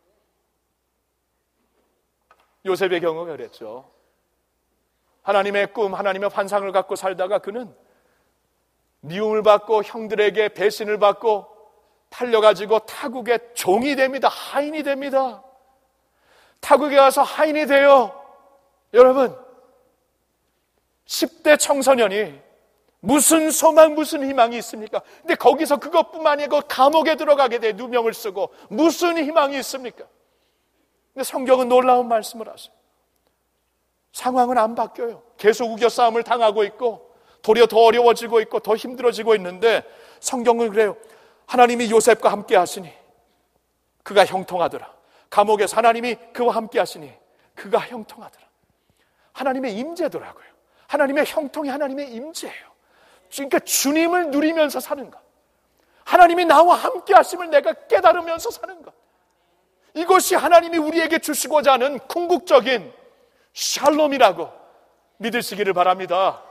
요셉의 경우가 그랬죠. 하나님의 꿈, 하나님의 환상을 갖고 살다가 그는 미움을 받고 형들에게 배신을 받고 팔려가지고 타국의 종이 됩니다. 하인이 됩니다. 타국에 가서 하인이 돼요. 여러분, 십 대 청소년이 무슨 소망, 무슨 희망이 있습니까? 근데 거기서 그것뿐만 아니고 감옥에 들어가게 돼 누명을 쓰고 무슨 희망이 있습니까? 근데 성경은 놀라운 말씀을 하세요. 상황은 안 바뀌어요. 계속 우겨싸움을 당하고 있고 도리어 더 어려워지고 있고 더 힘들어지고 있는데 성경은 그래요. 하나님이 요셉과 함께 하시니 그가 형통하더라. 감옥에서 하나님이 그와 함께 하시니 그가 형통하더라. 하나님의 임재더라고요. 하나님의 형통이 하나님의 임재예요. 그러니까 주님을 누리면서 사는 것, 하나님이 나와 함께 하심을 내가 깨달으면서 사는 것, 이것이 하나님이 우리에게 주시고자 하는 궁극적인 샬롬이라고 믿으시기를 바랍니다.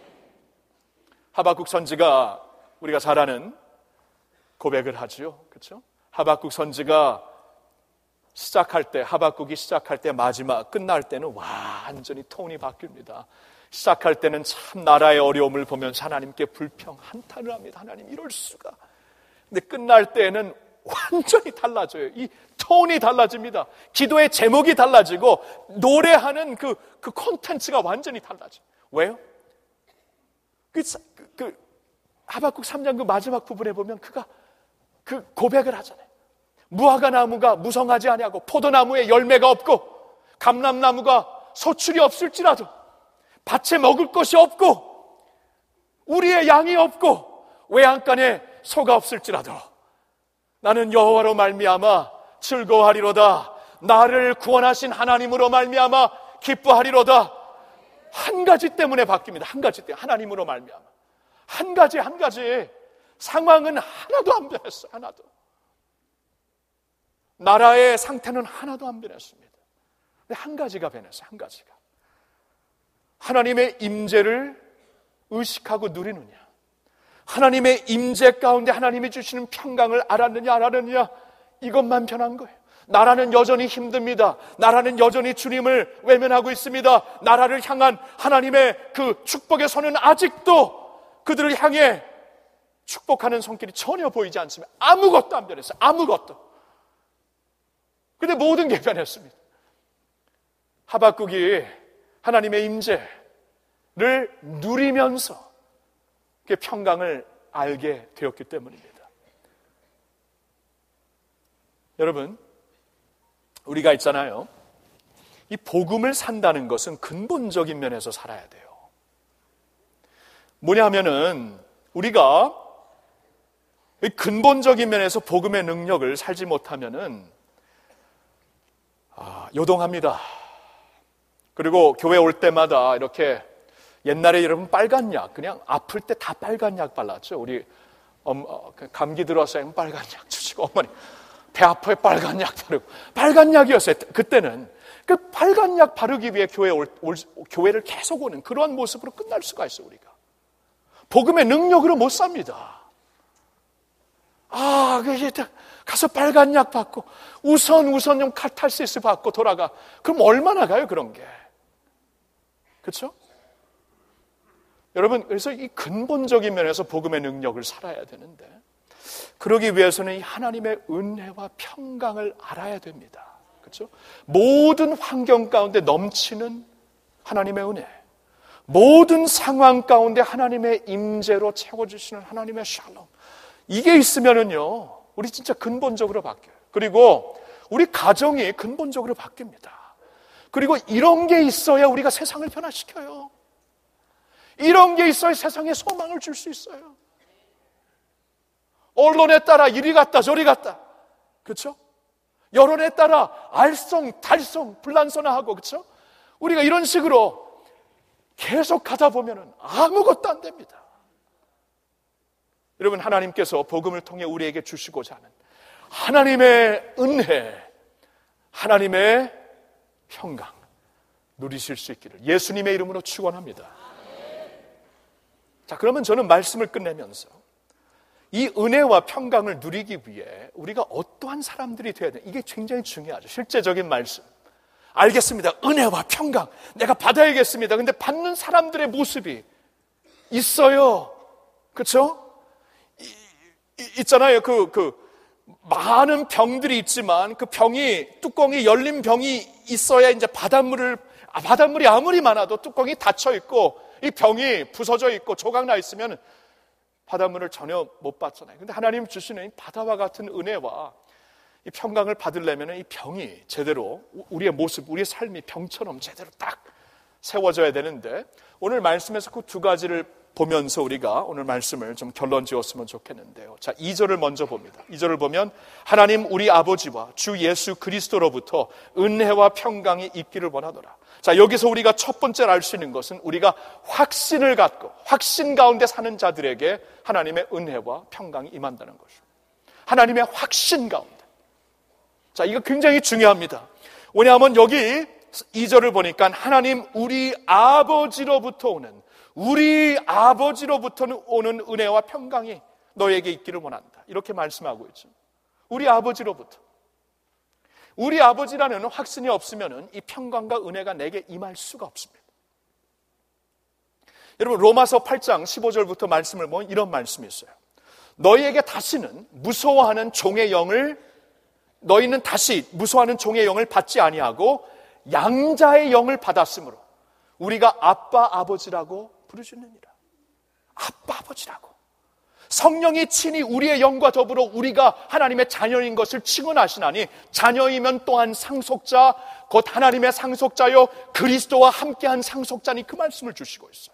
하박국 선지가 우리가 잘 아는 고백을 하지요. 그렇죠? 하박국 선지가 시작할 때, 하박국이 시작할 때 마지막 끝날 때는 완전히 톤이 바뀝니다. 시작할 때는 참 나라의 어려움을 보면서 하나님께 불평 한탄을 합니다. 하나님 이럴 수가. 근데 끝날 때에는 완전히 달라져요. 이 톤이 달라집니다. 기도의 제목이 달라지고 노래하는 그, 그 콘텐츠가 완전히 달라져요. 왜요? 그, 그, 그 하박국 삼 장 그 마지막 부분에 보면 그가 그 고백을 하잖아요. 무화과 나무가 무성하지 아니하고 포도나무에 열매가 없고 감람나무가 소출이 없을지라도 밭에 먹을 것이 없고 우리의 양이 없고 외양간에 소가 없을지라도 나는 여호와로 말미암아 즐거워하리로다. 나를 구원하신 하나님으로 말미암아 기뻐하리로다. 한 가지 때문에 바뀝니다. 한 가지 때문에 하나님으로 말미암아. 한 가지 한 가지. 상황은 하나도 안 변했어요. 하나도. 나라의 상태는 하나도 안 변했습니다. 근데 한 가지가 변했어요. 한 가지가. 하나님의 임재를 의식하고 누리느냐, 하나님의 임재 가운데 하나님이 주시는 평강을 알았느냐 안 알았느냐, 이것만 변한 거예요. 나라는 여전히 힘듭니다. 나라는 여전히 주님을 외면하고 있습니다. 나라를 향한 하나님의 그 축복의 손은 아직도 그들을 향해 축복하는 손길이 전혀 보이지 않습니다. 아무것도 안 변했어요. 아무것도. 근데 모든 게 변했습니다. 하박국이 하나님의 임재를 누리면서 그 평강을 알게 되었기 때문입니다. 여러분, 우리가 있잖아요. 이 복음을 산다는 것은 근본적인 면에서 살아야 돼요. 뭐냐면은 우리가 근본적인 면에서 복음의 능력을 살지 못하면은 아, 요동합니다. 그리고 교회 올 때마다 이렇게 옛날에 여러분 빨간 약, 그냥 아플 때 다 빨간 약 발랐죠. 우리 엄, 어, 감기 들어서 빨간 약 주시고 어머니 배 아파에 빨간 약 바르고 빨간 약이었어요. 그때는 그 빨간 약 바르기 위해 교회 올, 올, 교회를 계속 오는 그러한 모습으로 끝날 수가 있어요. 우리가 복음의 능력으로 못 삽니다. 아, 그게 가서 빨간 약 받고 우선 우선 좀 카탈시스 받고 돌아가. 그럼 얼마나 가요 그런 게? 그렇죠? 여러분, 그래서 이 근본적인 면에서 복음의 능력을 살아야 되는데 그러기 위해서는 이 하나님의 은혜와 평강을 알아야 됩니다. 그렇죠? 모든 환경 가운데 넘치는 하나님의 은혜, 모든 상황 가운데 하나님의 임재로 채워주시는 하나님의 샬롬, 이게 있으면은요 우리 진짜 근본적으로 바뀌어요. 그리고 우리 가정이 근본적으로 바뀝니다. 그리고 이런 게 있어야 우리가 세상을 변화시켜요. 이런 게 있어야 세상에 소망을 줄 수 있어요. 언론에 따라 이리 갔다 저리 갔다, 그렇죠? 여론에 따라 알쏭 달쏭 불란서나하고, 그렇죠? 우리가 이런 식으로 계속 가다 보면은 아무것도 안 됩니다. 여러분, 하나님께서 복음을 통해 우리에게 주시고자 하는 하나님의 은혜, 하나님의 평강 누리실 수 있기를 예수님의 이름으로 축원합니다. 자, 그러면 저는 말씀을 끝내면서 이 은혜와 평강을 누리기 위해 우리가 어떠한 사람들이 되어야 되나, 이게 굉장히 중요하죠. 실제적인 말씀. 알겠습니다. 은혜와 평강 내가 받아야겠습니다. 근데 받는 사람들의 모습이 있어요. 그렇죠? 있잖아요. 그, 그, 많은 병들이 있지만 그 병이, 뚜껑이 열린 병이 있어야 이제 바닷물을, 바닷물이 아무리 많아도 뚜껑이 닫혀 있고 이 병이 부서져 있고 조각나 있으면 바닷물을 전혀 못 받잖아요. 근데 하나님 주시는 이 바다와 같은 은혜와 이 평강을 받으려면 이 병이 제대로 우리의 모습, 우리의 삶이 병처럼 제대로 딱 세워져야 되는데, 오늘 말씀에서 그 두 가지를 보면서 우리가 오늘 말씀을 좀 결론 지었으면 좋겠는데요. 자, 이 절을 먼저 봅니다. 이 절을 보면 하나님 우리 아버지와 주 예수 그리스도로부터 은혜와 평강이 있기를 원하노라. 자, 여기서 우리가 첫 번째로 알 수 있는 것은 우리가 확신을 갖고 확신 가운데 사는 자들에게 하나님의 은혜와 평강이 임한다는 것입니다. 하나님의 확신 가운데. 자, 이거 굉장히 중요합니다. 왜냐하면 여기 이 절을 보니까 하나님 우리 아버지로부터 오는, 우리 아버지로부터 오는 은혜와 평강이 너에게 있기를 원한다, 이렇게 말씀하고 있죠. 우리 아버지로부터. 우리 아버지라는 확신이 없으면 이 평강과 은혜가 내게 임할 수가 없습니다. 여러분 로마서 팔 장 십오 절부터 말씀을 보면 이런 말씀이 있어요. 너희에게 다시는 무서워하는 종의 영을 너희는 다시 무서워하는 종의 영을 받지 아니하고 양자의 영을 받았으므로 우리가 아빠 아버지라고 부르짖느니라. 아빠 아버지라고. 성령이 친히 우리의 영과 더불어 우리가 하나님의 자녀인 것을 증언하시나니 자녀이면 또한 상속자 곧 하나님의 상속자요 그리스도와 함께한 상속자니 그 말씀을 주시고 있어요.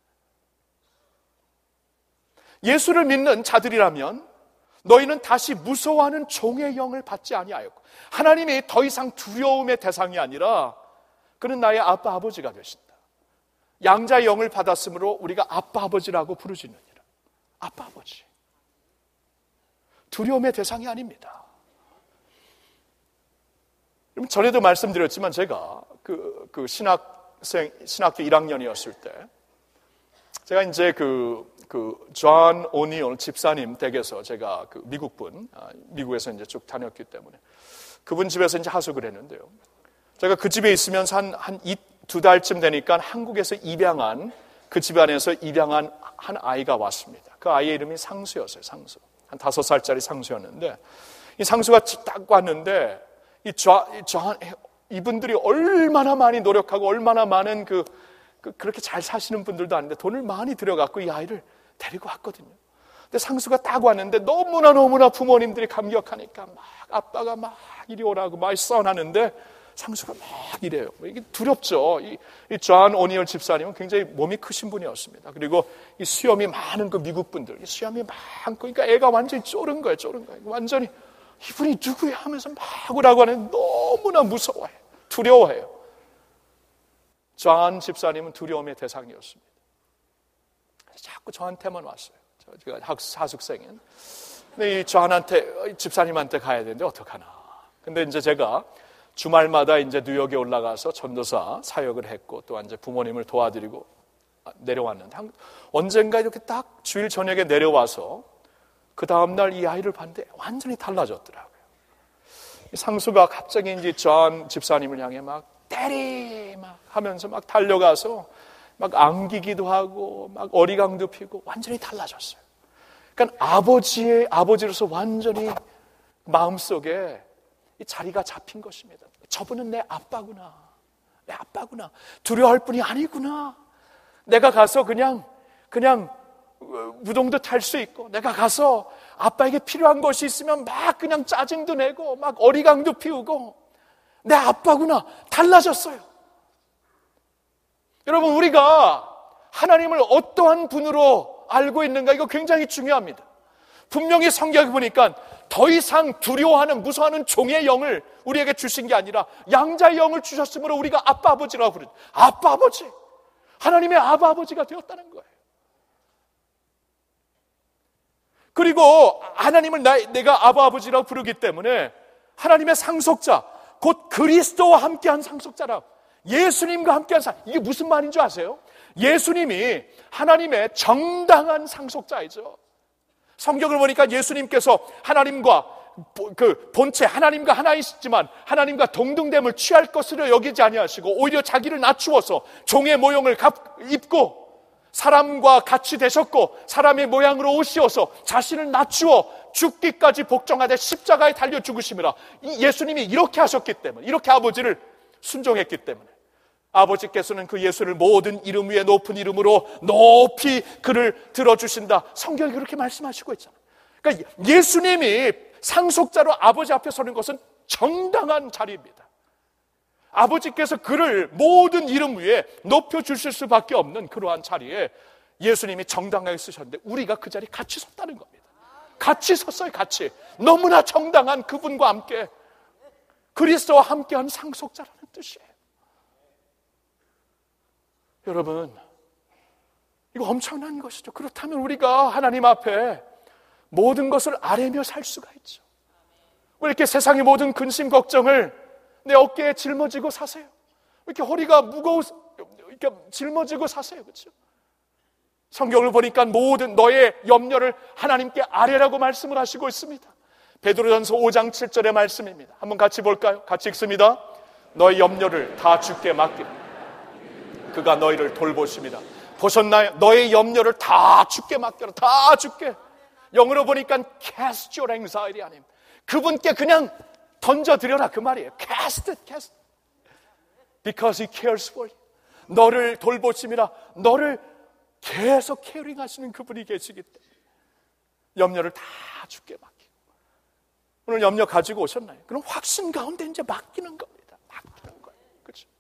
예수를 믿는 자들이라면 너희는 다시 무서워하는 종의 영을 받지 아니하였고 하나님이 더 이상 두려움의 대상이 아니라 그는 나의 아빠 아버지가 되신다. 양자의 영을 받았으므로 우리가 아빠 아버지라고 부르짖느니라. 아빠 아버지. 두려움의 대상이 아닙니다. 전에도 말씀드렸지만 제가 그, 그 신학생, 신학교 일 학년이었을 때 제가 이제 그, 그, 존 오니올 집사님 댁에서 제가 그 미국분, 미국에서 이제 쭉 다녔기 때문에 그분 집에서 이제 하숙을 했는데요. 제가 그 집에 있으면서 한, 한 이, 두 달쯤 되니까 한국에서 입양한 그 집안에서 입양한 한 아이가 왔습니다. 그 아이의 이름이 상수였어요, 상수. 한 다섯 살짜리 상수였는데 이 상수가 딱 왔는데 이 저, 저, 이분들이 얼마나 많이 노력하고 얼마나 많은 그, 그 그렇게 잘 사시는 분들도 아닌데 돈을 많이 들여갖고 이 아이를 데리고 왔거든요. 근데 상수가 딱 왔는데 너무나 너무나 부모님들이 감격하니까 막 아빠가 막 이리 오라고 막 싸워나는데 상수가 막 이래요. 이게 두렵죠. 이, 이 존 오니얼 집사님은 굉장히 몸이 크신 분이었습니다. 그리고 이 수염이 많은 그 미국 분들, 이 수염이 많고, 그러니까 애가 완전히 쫄은 거예요, 쫄은 거예요. 완전히 이분이 누구야 하면서 막 오라고 하는 너무나 무서워해요. 두려워해요. 존 집사님은 두려움의 대상이었습니다. 그래서 자꾸 저한테만 왔어요. 제가 하숙생인. 근데 이 존한테, 집사님한테 가야 되는데 어떡하나. 근데 이제 제가 주말마다 이제 뉴욕에 올라가서 전도사 사역을 했고 또 이제 부모님을 도와드리고 내려왔는데 언젠가 이렇게 딱 주일 저녁에 내려와서 그 다음날 이 아이를 봤는데 완전히 달라졌더라고요. 상수가 갑자기 이제 존 집사님을 향해 막 때리 막 하면서 막 달려가서 막 안기기도 하고 막 어리광도 피고 완전히 달라졌어요. 그러니까 아버지의 아버지로서 완전히 마음속에 이 자리가 잡힌 것입니다. 저분은 내 아빠구나. 내 아빠구나. 두려워할 뿐이 아니구나. 내가 가서 그냥 그냥 무동도 탈 수 있고 내가 가서 아빠에게 필요한 것이 있으면 막 그냥 짜증도 내고 막 어리광도 피우고 내 아빠구나. 달라졌어요. 여러분 우리가 하나님을 어떠한 분으로 알고 있는가 이거 굉장히 중요합니다. 분명히 성경에 보니까 더 이상 두려워하는 무서워하는 종의 영을 우리에게 주신 게 아니라 양자의 영을 주셨으므로 우리가 아빠 아버지라고 부르죠. 아빠 아버지. 하나님의 아빠 아버지가 되었다는 거예요. 그리고 하나님을 나, 내가 아빠 아버지라고 부르기 때문에 하나님의 상속자 곧 그리스도와 함께한 상속자라. 예수님과 함께한 상 이게 무슨 말인 줄 아세요? 예수님이 하나님의 정당한 상속자이죠. 성경을 보니까 예수님께서 하나님과 그 본체 하나님과 하나이시지만 하나님과 동등됨을 취할 것으로 여기지 아니하시고 오히려 자기를 낮추어서 종의 모형을 입고 사람과 같이 되셨고 사람의 모양으로 오시어서 자신을 낮추어 죽기까지 복종하되 십자가에 달려 죽으심이라. 이 예수님이 이렇게 하셨기 때문에 이렇게 아버지를 순종했기 때문에 아버지께서는 그 예수를 모든 이름 위에 높은 이름으로 높이 그를 들어주신다. 성경이 그렇게 말씀하시고 있잖아요. 그러니까 예수님이 상속자로 아버지 앞에 서는 것은 정당한 자리입니다. 아버지께서 그를 모든 이름 위에 높여주실 수밖에 없는 그러한 자리에 예수님이 정당하게 쓰셨는데 우리가 그 자리에 같이 섰다는 겁니다. 같이 섰어요. 같이. 너무나 정당한 그분과 함께 그리스도와 함께한 상속자라는 뜻이에요. 여러분, 이거 엄청난 것이죠. 그렇다면 우리가 하나님 앞에 모든 것을 아뢰며 살 수가 있죠. 왜 이렇게 세상의 모든 근심 걱정을 내 어깨에 짊어지고 사세요? 왜 이렇게 허리가 무거워 이렇게 짊어지고 사세요? 그렇죠? 성경을 보니까 모든 너의 염려를 하나님께 아뢰라고 말씀을 하시고 있습니다. 베드로전서 오 장 칠 절의 말씀입니다. 한번 같이 볼까요? 같이 읽습니다. 너의 염려를 다 주께 맡기라. 그가 너희를 돌보심이라. 보셨나요? 너의 염려를 다 주께 맡겨라. 다 주께. 영어로 보니까 cast your anxiety on him. 그분께 그냥 던져드려라 그 말이에요. cast it, cast it. Because he cares for you. 너를 돌보심이라 너를 계속 케어링 하시는 그분이 계시기 때문에 염려를 다 주께 맡기고. 오늘 염려 가지고 오셨나요? 그럼 확신 가운데 이제 맡기는 겁니다. 맡기는 거예요. 그렇죠?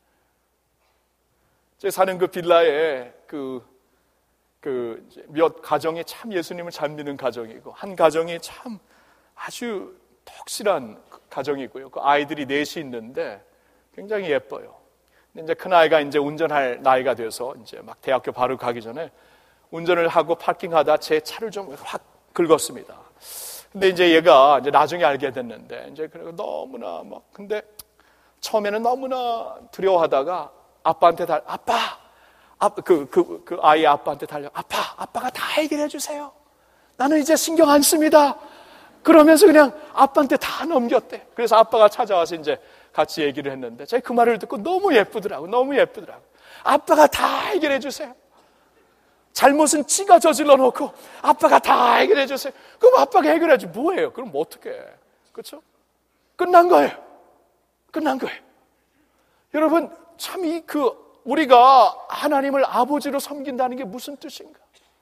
제가 사는 그 빌라에 그, 그, 몇 가정이 참 예수님을 잘 믿는 가정이고, 한 가정이 참 아주 덕실한 가정이고요. 그 아이들이 넷이 있는데 굉장히 예뻐요. 근데 이제 큰 아이가 이제 운전할 나이가 돼서 이제 막 대학교 바로 가기 전에 운전을 하고 파킹하다 제 차를 좀 확 긁었습니다. 근데 이제 얘가 이제 나중에 알게 됐는데 이제 그리고 너무나 막 근데 처음에는 너무나 두려워하다가 아빠한테 달 아빠 그그 그, 그 아이 아빠한테 달려 아빠 아빠가 다 해결해 주세요. 나는 이제 신경 안 씁니다. 그러면서 그냥 아빠한테 다 넘겼대. 그래서 아빠가 찾아와서 이제 같이 얘기를 했는데 제가 그 말을 듣고 너무 예쁘더라고. 너무 예쁘더라고. 아빠가 다 해결해 주세요. 잘못은 지가 저질러 놓고 아빠가 다 해결해 주세요. 그럼 아빠가 해결해 주 뭐예요? 그럼 뭐 어떻게 해? 그렇죠? 끝난 거예요. 끝난 거예요. 여러분 참 이 그 우리가 하나님을 아버지로 섬긴다는 게 무슨 뜻인가?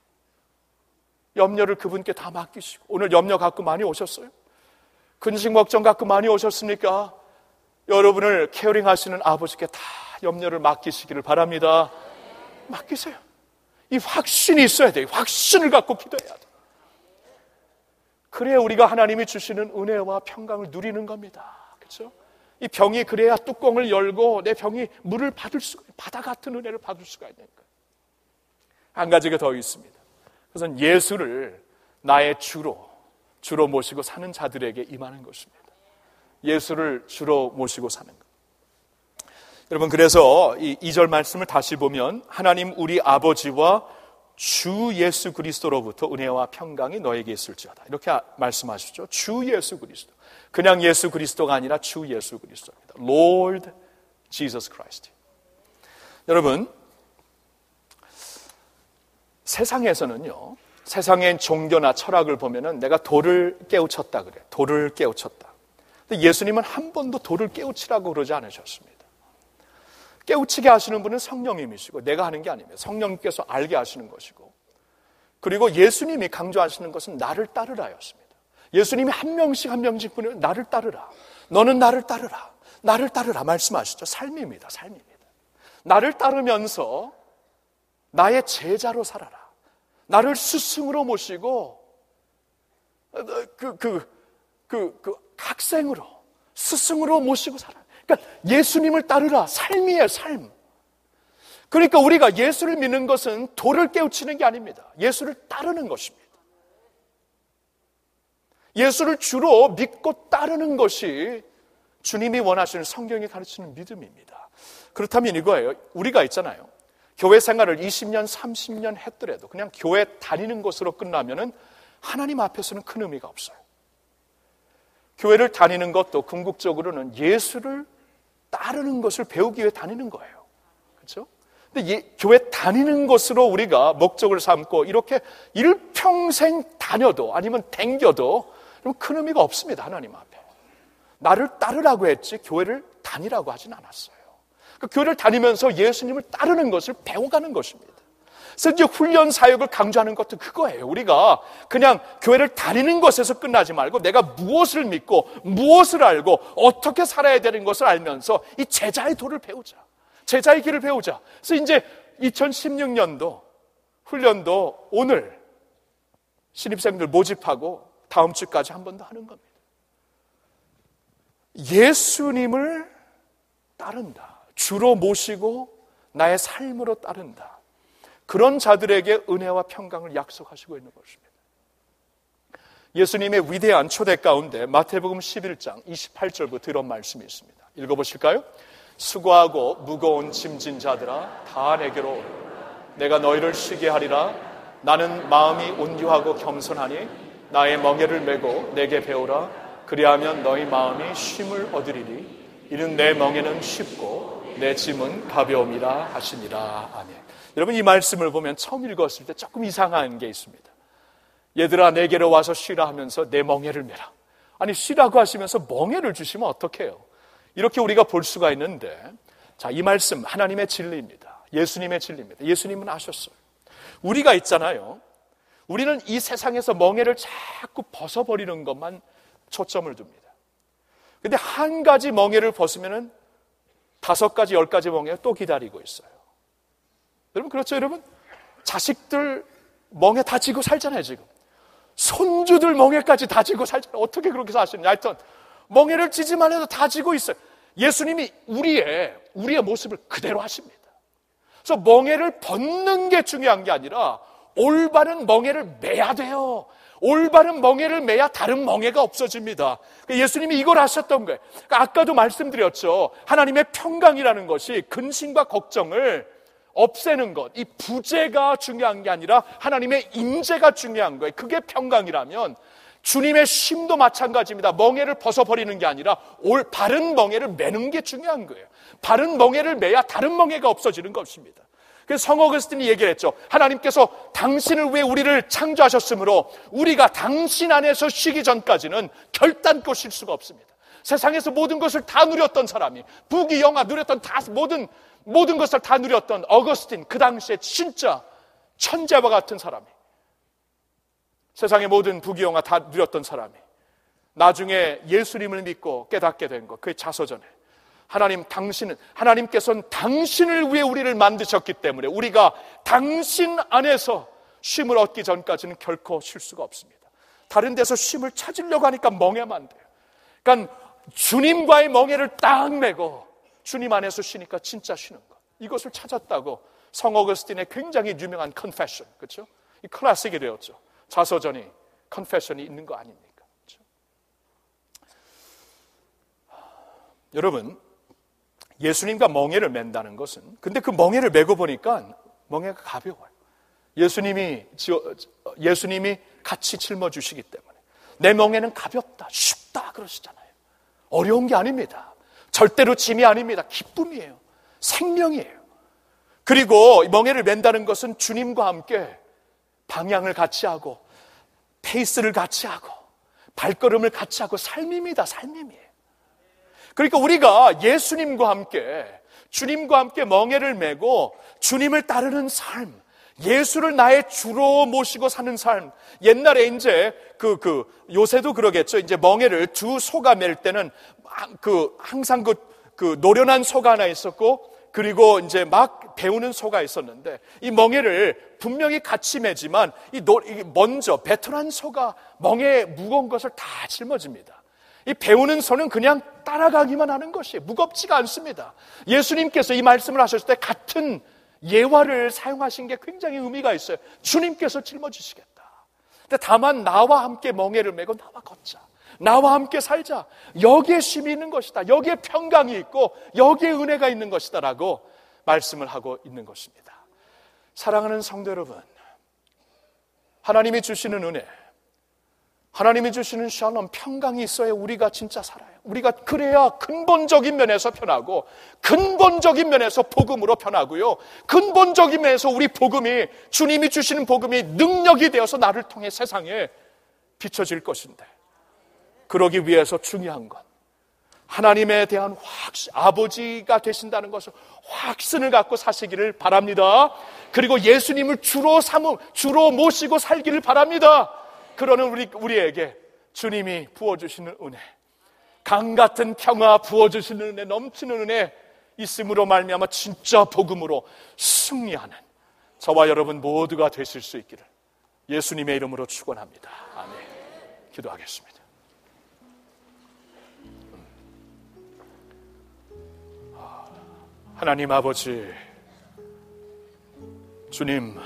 염려를 그분께 다 맡기시고 오늘 염려 갖고 많이 오셨어요? 근심 걱정 갖고 많이 오셨습니까? 여러분을 케어링 하시는 아버지께 다 염려를 맡기시기를 바랍니다. 맡기세요. 이 확신이 있어야 돼요. 확신을 갖고 기도해야 돼요. 그래야 우리가 하나님이 주시는 은혜와 평강을 누리는 겁니다. 그렇죠? 이 병이 그래야 뚜껑을 열고 내 병이 물을 받을 수가, 바다 같은 은혜를 받을 수가 있는 거예요. 한 가지가 더 있습니다. 그것은 예수를 나의 주로, 주로 모시고 사는 자들에게 임하는 것입니다. 예수를 주로 모시고 사는 것. 여러분, 그래서 이 이 절 말씀을 다시 보면 하나님 우리 아버지와 주 예수 그리스도로부터 은혜와 평강이 너에게 있을지어다. 이렇게 말씀하시죠. 주 예수 그리스도. 그냥 예수 그리스도가 아니라 주 예수 그리스도입니다. Lord Jesus Christ. 여러분, 세상에서는요, 세상의 종교나 철학을 보면은 내가 돌을 깨우쳤다 그래요. 돌을 깨우쳤다. 근데 예수님은 한 번도 돌을 깨우치라고 그러지 않으셨습니다. 깨우치게 하시는 분은 성령님이시고 내가 하는 게 아닙니다. 성령님께서 알게 하시는 것이고, 그리고 예수님이 강조하시는 것은 나를 따르라였습니다. 예수님이 한 명씩 한 명씩 보내면 나를 따르라. 너는 나를 따르라. 나를 따르라 말씀하시죠. 삶입니다. 삶입니다. 나를 따르면서 나의 제자로 살아라. 나를 스승으로 모시고 그, 그, 그, 그 학생으로 스승으로 모시고 살아라. 그러니까 예수님을 따르라. 삶이에요. 삶. 그러니까 우리가 예수를 믿는 것은 돌을 깨우치는 게 아닙니다. 예수를 따르는 것입니다. 예수를 주로 믿고 따르는 것이 주님이 원하시는 성경이 가르치는 믿음입니다. 그렇다면 이거예요. 우리가 있잖아요. 교회 생활을 이십 년, 삼십 년 했더라도 그냥 교회 다니는 것으로 끝나면은 하나님 앞에서는 큰 의미가 없어요. 교회를 다니는 것도 궁극적으로는 예수를 따르는 것을 배우기 위해 다니는 거예요. 그렇죠? 근데 예, 교회 다니는 것으로 우리가 목적을 삼고 이렇게 일평생 다녀도 아니면 댕겨도 큰 의미가 없습니다. 하나님 앞에. 나를 따르라고 했지 교회를 다니라고 하진 않았어요. 그 교회를 다니면서 예수님을 따르는 것을 배워가는 것입니다. 그래서 이제 훈련 사역을 강조하는 것도 그거예요. 우리가 그냥 교회를 다니는 것에서 끝나지 말고 내가 무엇을 믿고 무엇을 알고 어떻게 살아야 되는 것을 알면서 이 제자의 도를 배우자. 제자의 길을 배우자. 그래서 이제 이천십육 년도 훈련도 오늘 신입생들 모집하고 다음 주까지 한 번 더 하는 겁니다. 예수님을 따른다. 주로 모시고 나의 삶으로 따른다. 그런 자들에게 은혜와 평강을 약속하시고 있는 것입니다. 예수님의 위대한 초대 가운데 마태복음 십일 장 이십팔 절부터 이런 말씀이 있습니다. 읽어보실까요? 수고하고 무거운 짐진 자들아 다 내게로 오라. 내가 너희를 쉬게 하리라. 나는 마음이 온유하고 겸손하니 나의 멍에를 메고 내게 배우라. 그리하면 너희 마음이 쉼을 얻으리니 이는 내 멍에는 쉽고 내 짐은 가벼움이라 하시니라. 아멘. 여러분, 이 말씀을 보면 처음 읽었을 때 조금 이상한 게 있습니다. 얘들아 내게로 와서 쉬라 하면서 내 멍에를 메라. 아니, 쉬라고 하시면서 멍에를 주시면 어떡해요? 이렇게 우리가 볼 수가 있는데, 자, 이 말씀 하나님의 진리입니다. 예수님의 진리입니다. 예수님은 아셨어요. 우리가 있잖아요. 우리는 이 세상에서 멍에를 자꾸 벗어버리는 것만 초점을 둡니다. 근데 한 가지 멍에를 벗으면은 다섯 가지, 열 가지 멍에가 또 기다리고 있어요. 여러분, 그렇죠, 여러분? 자식들 멍에 다 지고 살잖아요, 지금. 손주들 멍에까지 다 지고 살잖아요. 어떻게 그렇게 사시느냐. 하여튼, 멍에를 지지만 해도 다 지고 있어요. 예수님이 우리의, 우리의 모습을 그대로 하십니다. 그래서 멍에를 벗는 게 중요한 게 아니라 올바른 멍에를 매야 돼요. 올바른 멍에를 매야 다른 멍에가 없어집니다. 예수님이 이걸 하셨던 거예요. 그러니까 아까도 말씀드렸죠. 하나님의 평강이라는 것이 근심과 걱정을 없애는 것, 이 부재가 중요한 게 아니라 하나님의 임재가 중요한 거예요. 그게 평강이라면 주님의 쉼도 마찬가지입니다. 멍에를 벗어버리는 게 아니라 올 바른 멍에를 매는 게 중요한 거예요. 바른 멍에를 매야 다른 멍에가 없어지는 것입니다. 그래서 성 어거스틴이 얘기를 했죠. 하나님께서 당신을 위해 우리를 창조하셨으므로 우리가 당신 안에서 쉬기 전까지는 결단코 쉴 수가 없습니다. 세상에서 모든 것을 다 누렸던 사람이, 부귀영화 누렸던 다 모든 모든 것을 다 누렸던 어거스틴, 그 당시에 진짜 천재와 같은 사람이, 세상의 모든 부귀영화 다 누렸던 사람이 나중에 예수님을 믿고 깨닫게 된 것, 그의 자서전에 하나님 당신은, 하나님께서는 당신을 위해 우리를 만드셨기 때문에 우리가 당신 안에서 쉼을 얻기 전까지는 결코 쉴 수가 없습니다. 다른 데서 쉼을 찾으려고 하니까 멍해만 돼요. 그러니까 주님과의 멍해를 딱 메고 주님 안에서 쉬니까 진짜 쉬는 것, 이것을 찾았다고 성 어거스틴의 굉장히 유명한 컨페션, 그렇죠? 이 클래식이 되었죠. 자서전이, 컨페션이 있는 거 아닙니까? 그렇죠? 여러분, 예수님과 멍에를 맨다는 것은, 근데 그 멍에를 메고 보니까 멍에가 가벼워요. 예수님이 예수님이 같이 짊어주시기 때문에 내 멍에는 가볍다, 쉽다 그러시잖아요. 어려운 게 아닙니다. 절대로 짐이 아닙니다. 기쁨이에요. 생명이에요. 그리고 멍에를 맨다는 것은 주님과 함께 방향을 같이 하고 페이스를 같이 하고 발걸음을 같이 하고 삶입니다. 삶임이에요. 그러니까 우리가 예수님과 함께, 주님과 함께 멍에를 메고 주님을 따르는 삶, 예수를 나의 주로 모시고 사는 삶. 옛날에 이제 그, 그, 요새도 그러겠죠. 이제 멍에를 두 소가 맬 때는 그, 항상 그, 그 노련한 소가 하나 있었고, 그리고 이제 막 배우는 소가 있었는데, 이 멍에를 분명히 같이 매지만, 이 노, 이 먼저 베테랑 소가 멍에 무거운 것을 다 짊어집니다. 이 배우는 소는 그냥 따라가기만 하는 것이 무겁지가 않습니다. 예수님께서 이 말씀을 하셨을 때 같은 예화를 사용하신 게 굉장히 의미가 있어요. 주님께서 짊어지시겠다. 근데 다만 나와 함께 멍에를 메고 나와 걷자. 나와 함께 살자. 여기에 쉼이 있는 것이다. 여기에 평강이 있고 여기에 은혜가 있는 것이다 라고 말씀을 하고 있는 것입니다. 사랑하는 성도 여러분, 하나님이 주시는 은혜, 하나님이 주시는 샬롬, 평강이 있어야 우리가 진짜 살아요. 우리가 그래야 근본적인 면에서 편하고, 근본적인 면에서 복음으로 편하고요, 근본적인 면에서 우리 복음이, 주님이 주시는 복음이 능력이 되어서 나를 통해 세상에 비춰질 것인데, 그러기 위해서 중요한 건 하나님에 대한 확신, 아버지가 되신다는 것을 확신을 갖고 사시기를 바랍니다. 그리고 예수님을 주로 삼음, 주로 모시고 살기를 바랍니다. 그러는 우리, 우리에게 주님이 부어주시는 은혜, 강 같은 평화 부어주시는 은혜, 넘치는 은혜 있음으로 말미암아 진짜 복음으로 승리하는 저와 여러분 모두가 되실 수 있기를 예수님의 이름으로 축원합니다. 아멘. 기도하겠습니다. 하나님 아버지, 주님,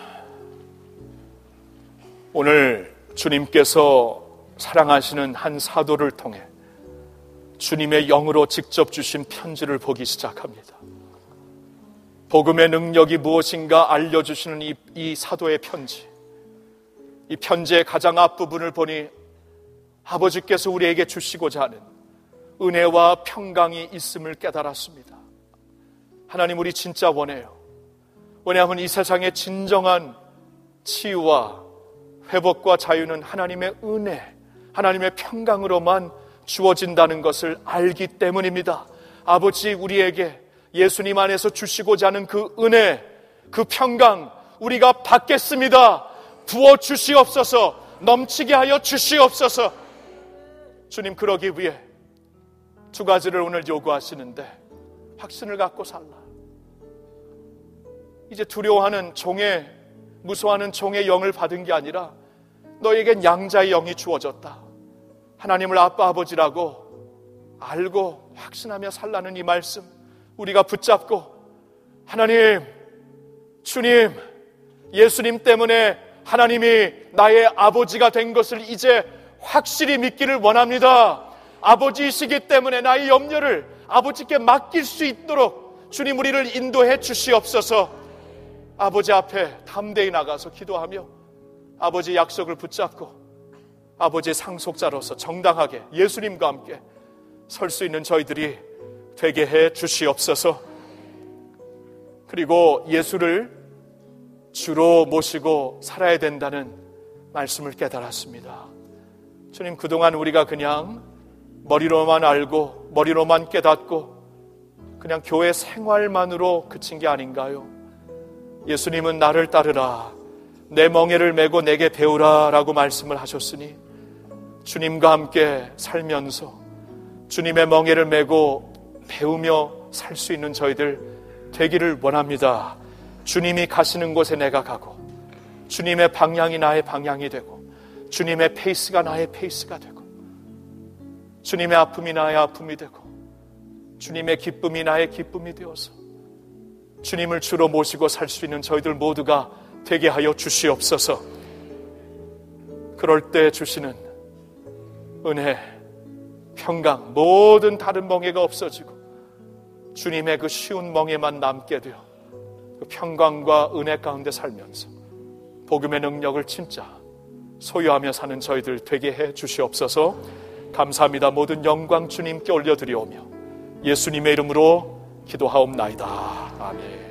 오늘 주님께서 사랑하시는 한 사도를 통해 주님의 영으로 직접 주신 편지를 보기 시작합니다. 복음의 능력이 무엇인가 알려주시는 이, 이 사도의 편지, 이 편지의 가장 앞부분을 보니 아버지께서 우리에게 주시고자 하는 은혜와 평강이 있음을 깨달았습니다. 하나님, 우리 진짜 원해요. 왜냐하면 이 세상의 진정한 치유와 회복과 자유는 하나님의 은혜, 하나님의 평강으로만 주어진다는 것을 알기 때문입니다. 아버지, 우리에게 예수님 안에서 주시고자 하는 그 은혜, 그 평강 우리가 받겠습니다. 부어 주시옵소서, 넘치게 하여 주시옵소서. 주님, 그러기 위해 두 가지를 오늘 요구하시는데, 확신을 갖고 살라. 이제 두려워하는 종의, 무서워하는 종의 영을 받은 게 아니라 너에겐 양자의 영이 주어졌다. 하나님을 아빠 아버지라고 알고 확신하며 살라는 이 말씀 우리가 붙잡고, 하나님, 주님, 예수님 때문에 하나님이 나의 아버지가 된 것을 이제 확실히 믿기를 원합니다. 아버지이시기 때문에 나의 염려를 아버지께 맡길 수 있도록 주님 우리를 인도해 주시옵소서. 아버지 앞에 담대히 나가서 기도하며 아버지의 약속을 붙잡고 아버지의 상속자로서 정당하게 예수님과 함께 설 수 있는 저희들이 되게 해 주시옵소서. 그리고 예수를 주로 모시고 살아야 된다는 말씀을 깨달았습니다. 주님, 그동안 우리가 그냥 머리로만 알고 머리로만 깨닫고 그냥 교회 생활만으로 그친 게 아닌가요? 예수님은 나를 따르라, 내 멍에를 메고 내게 배우라 라고 말씀을 하셨으니 주님과 함께 살면서 주님의 멍에를 메고 배우며 살 수 있는 저희들 되기를 원합니다. 주님이 가시는 곳에 내가 가고 주님의 방향이 나의 방향이 되고 주님의 페이스가 나의 페이스가 되고 주님의 아픔이 나의 아픔이 되고 주님의 기쁨이 나의 기쁨이 되어서 주님을 주로 모시고 살 수 있는 저희들 모두가 되게 하여 주시옵소서. 그럴 때 주시는 은혜, 평강, 모든 다른 멍에가 없어지고 주님의 그 쉬운 멍에만 남게 되어 그 평강과 은혜 가운데 살면서 복음의 능력을 진짜 소유하며 사는 저희들 되게 해 주시옵소서. 감사합니다. 모든 영광 주님께 올려드리오며 예수님의 이름으로 기도하옵나이다. 아멘.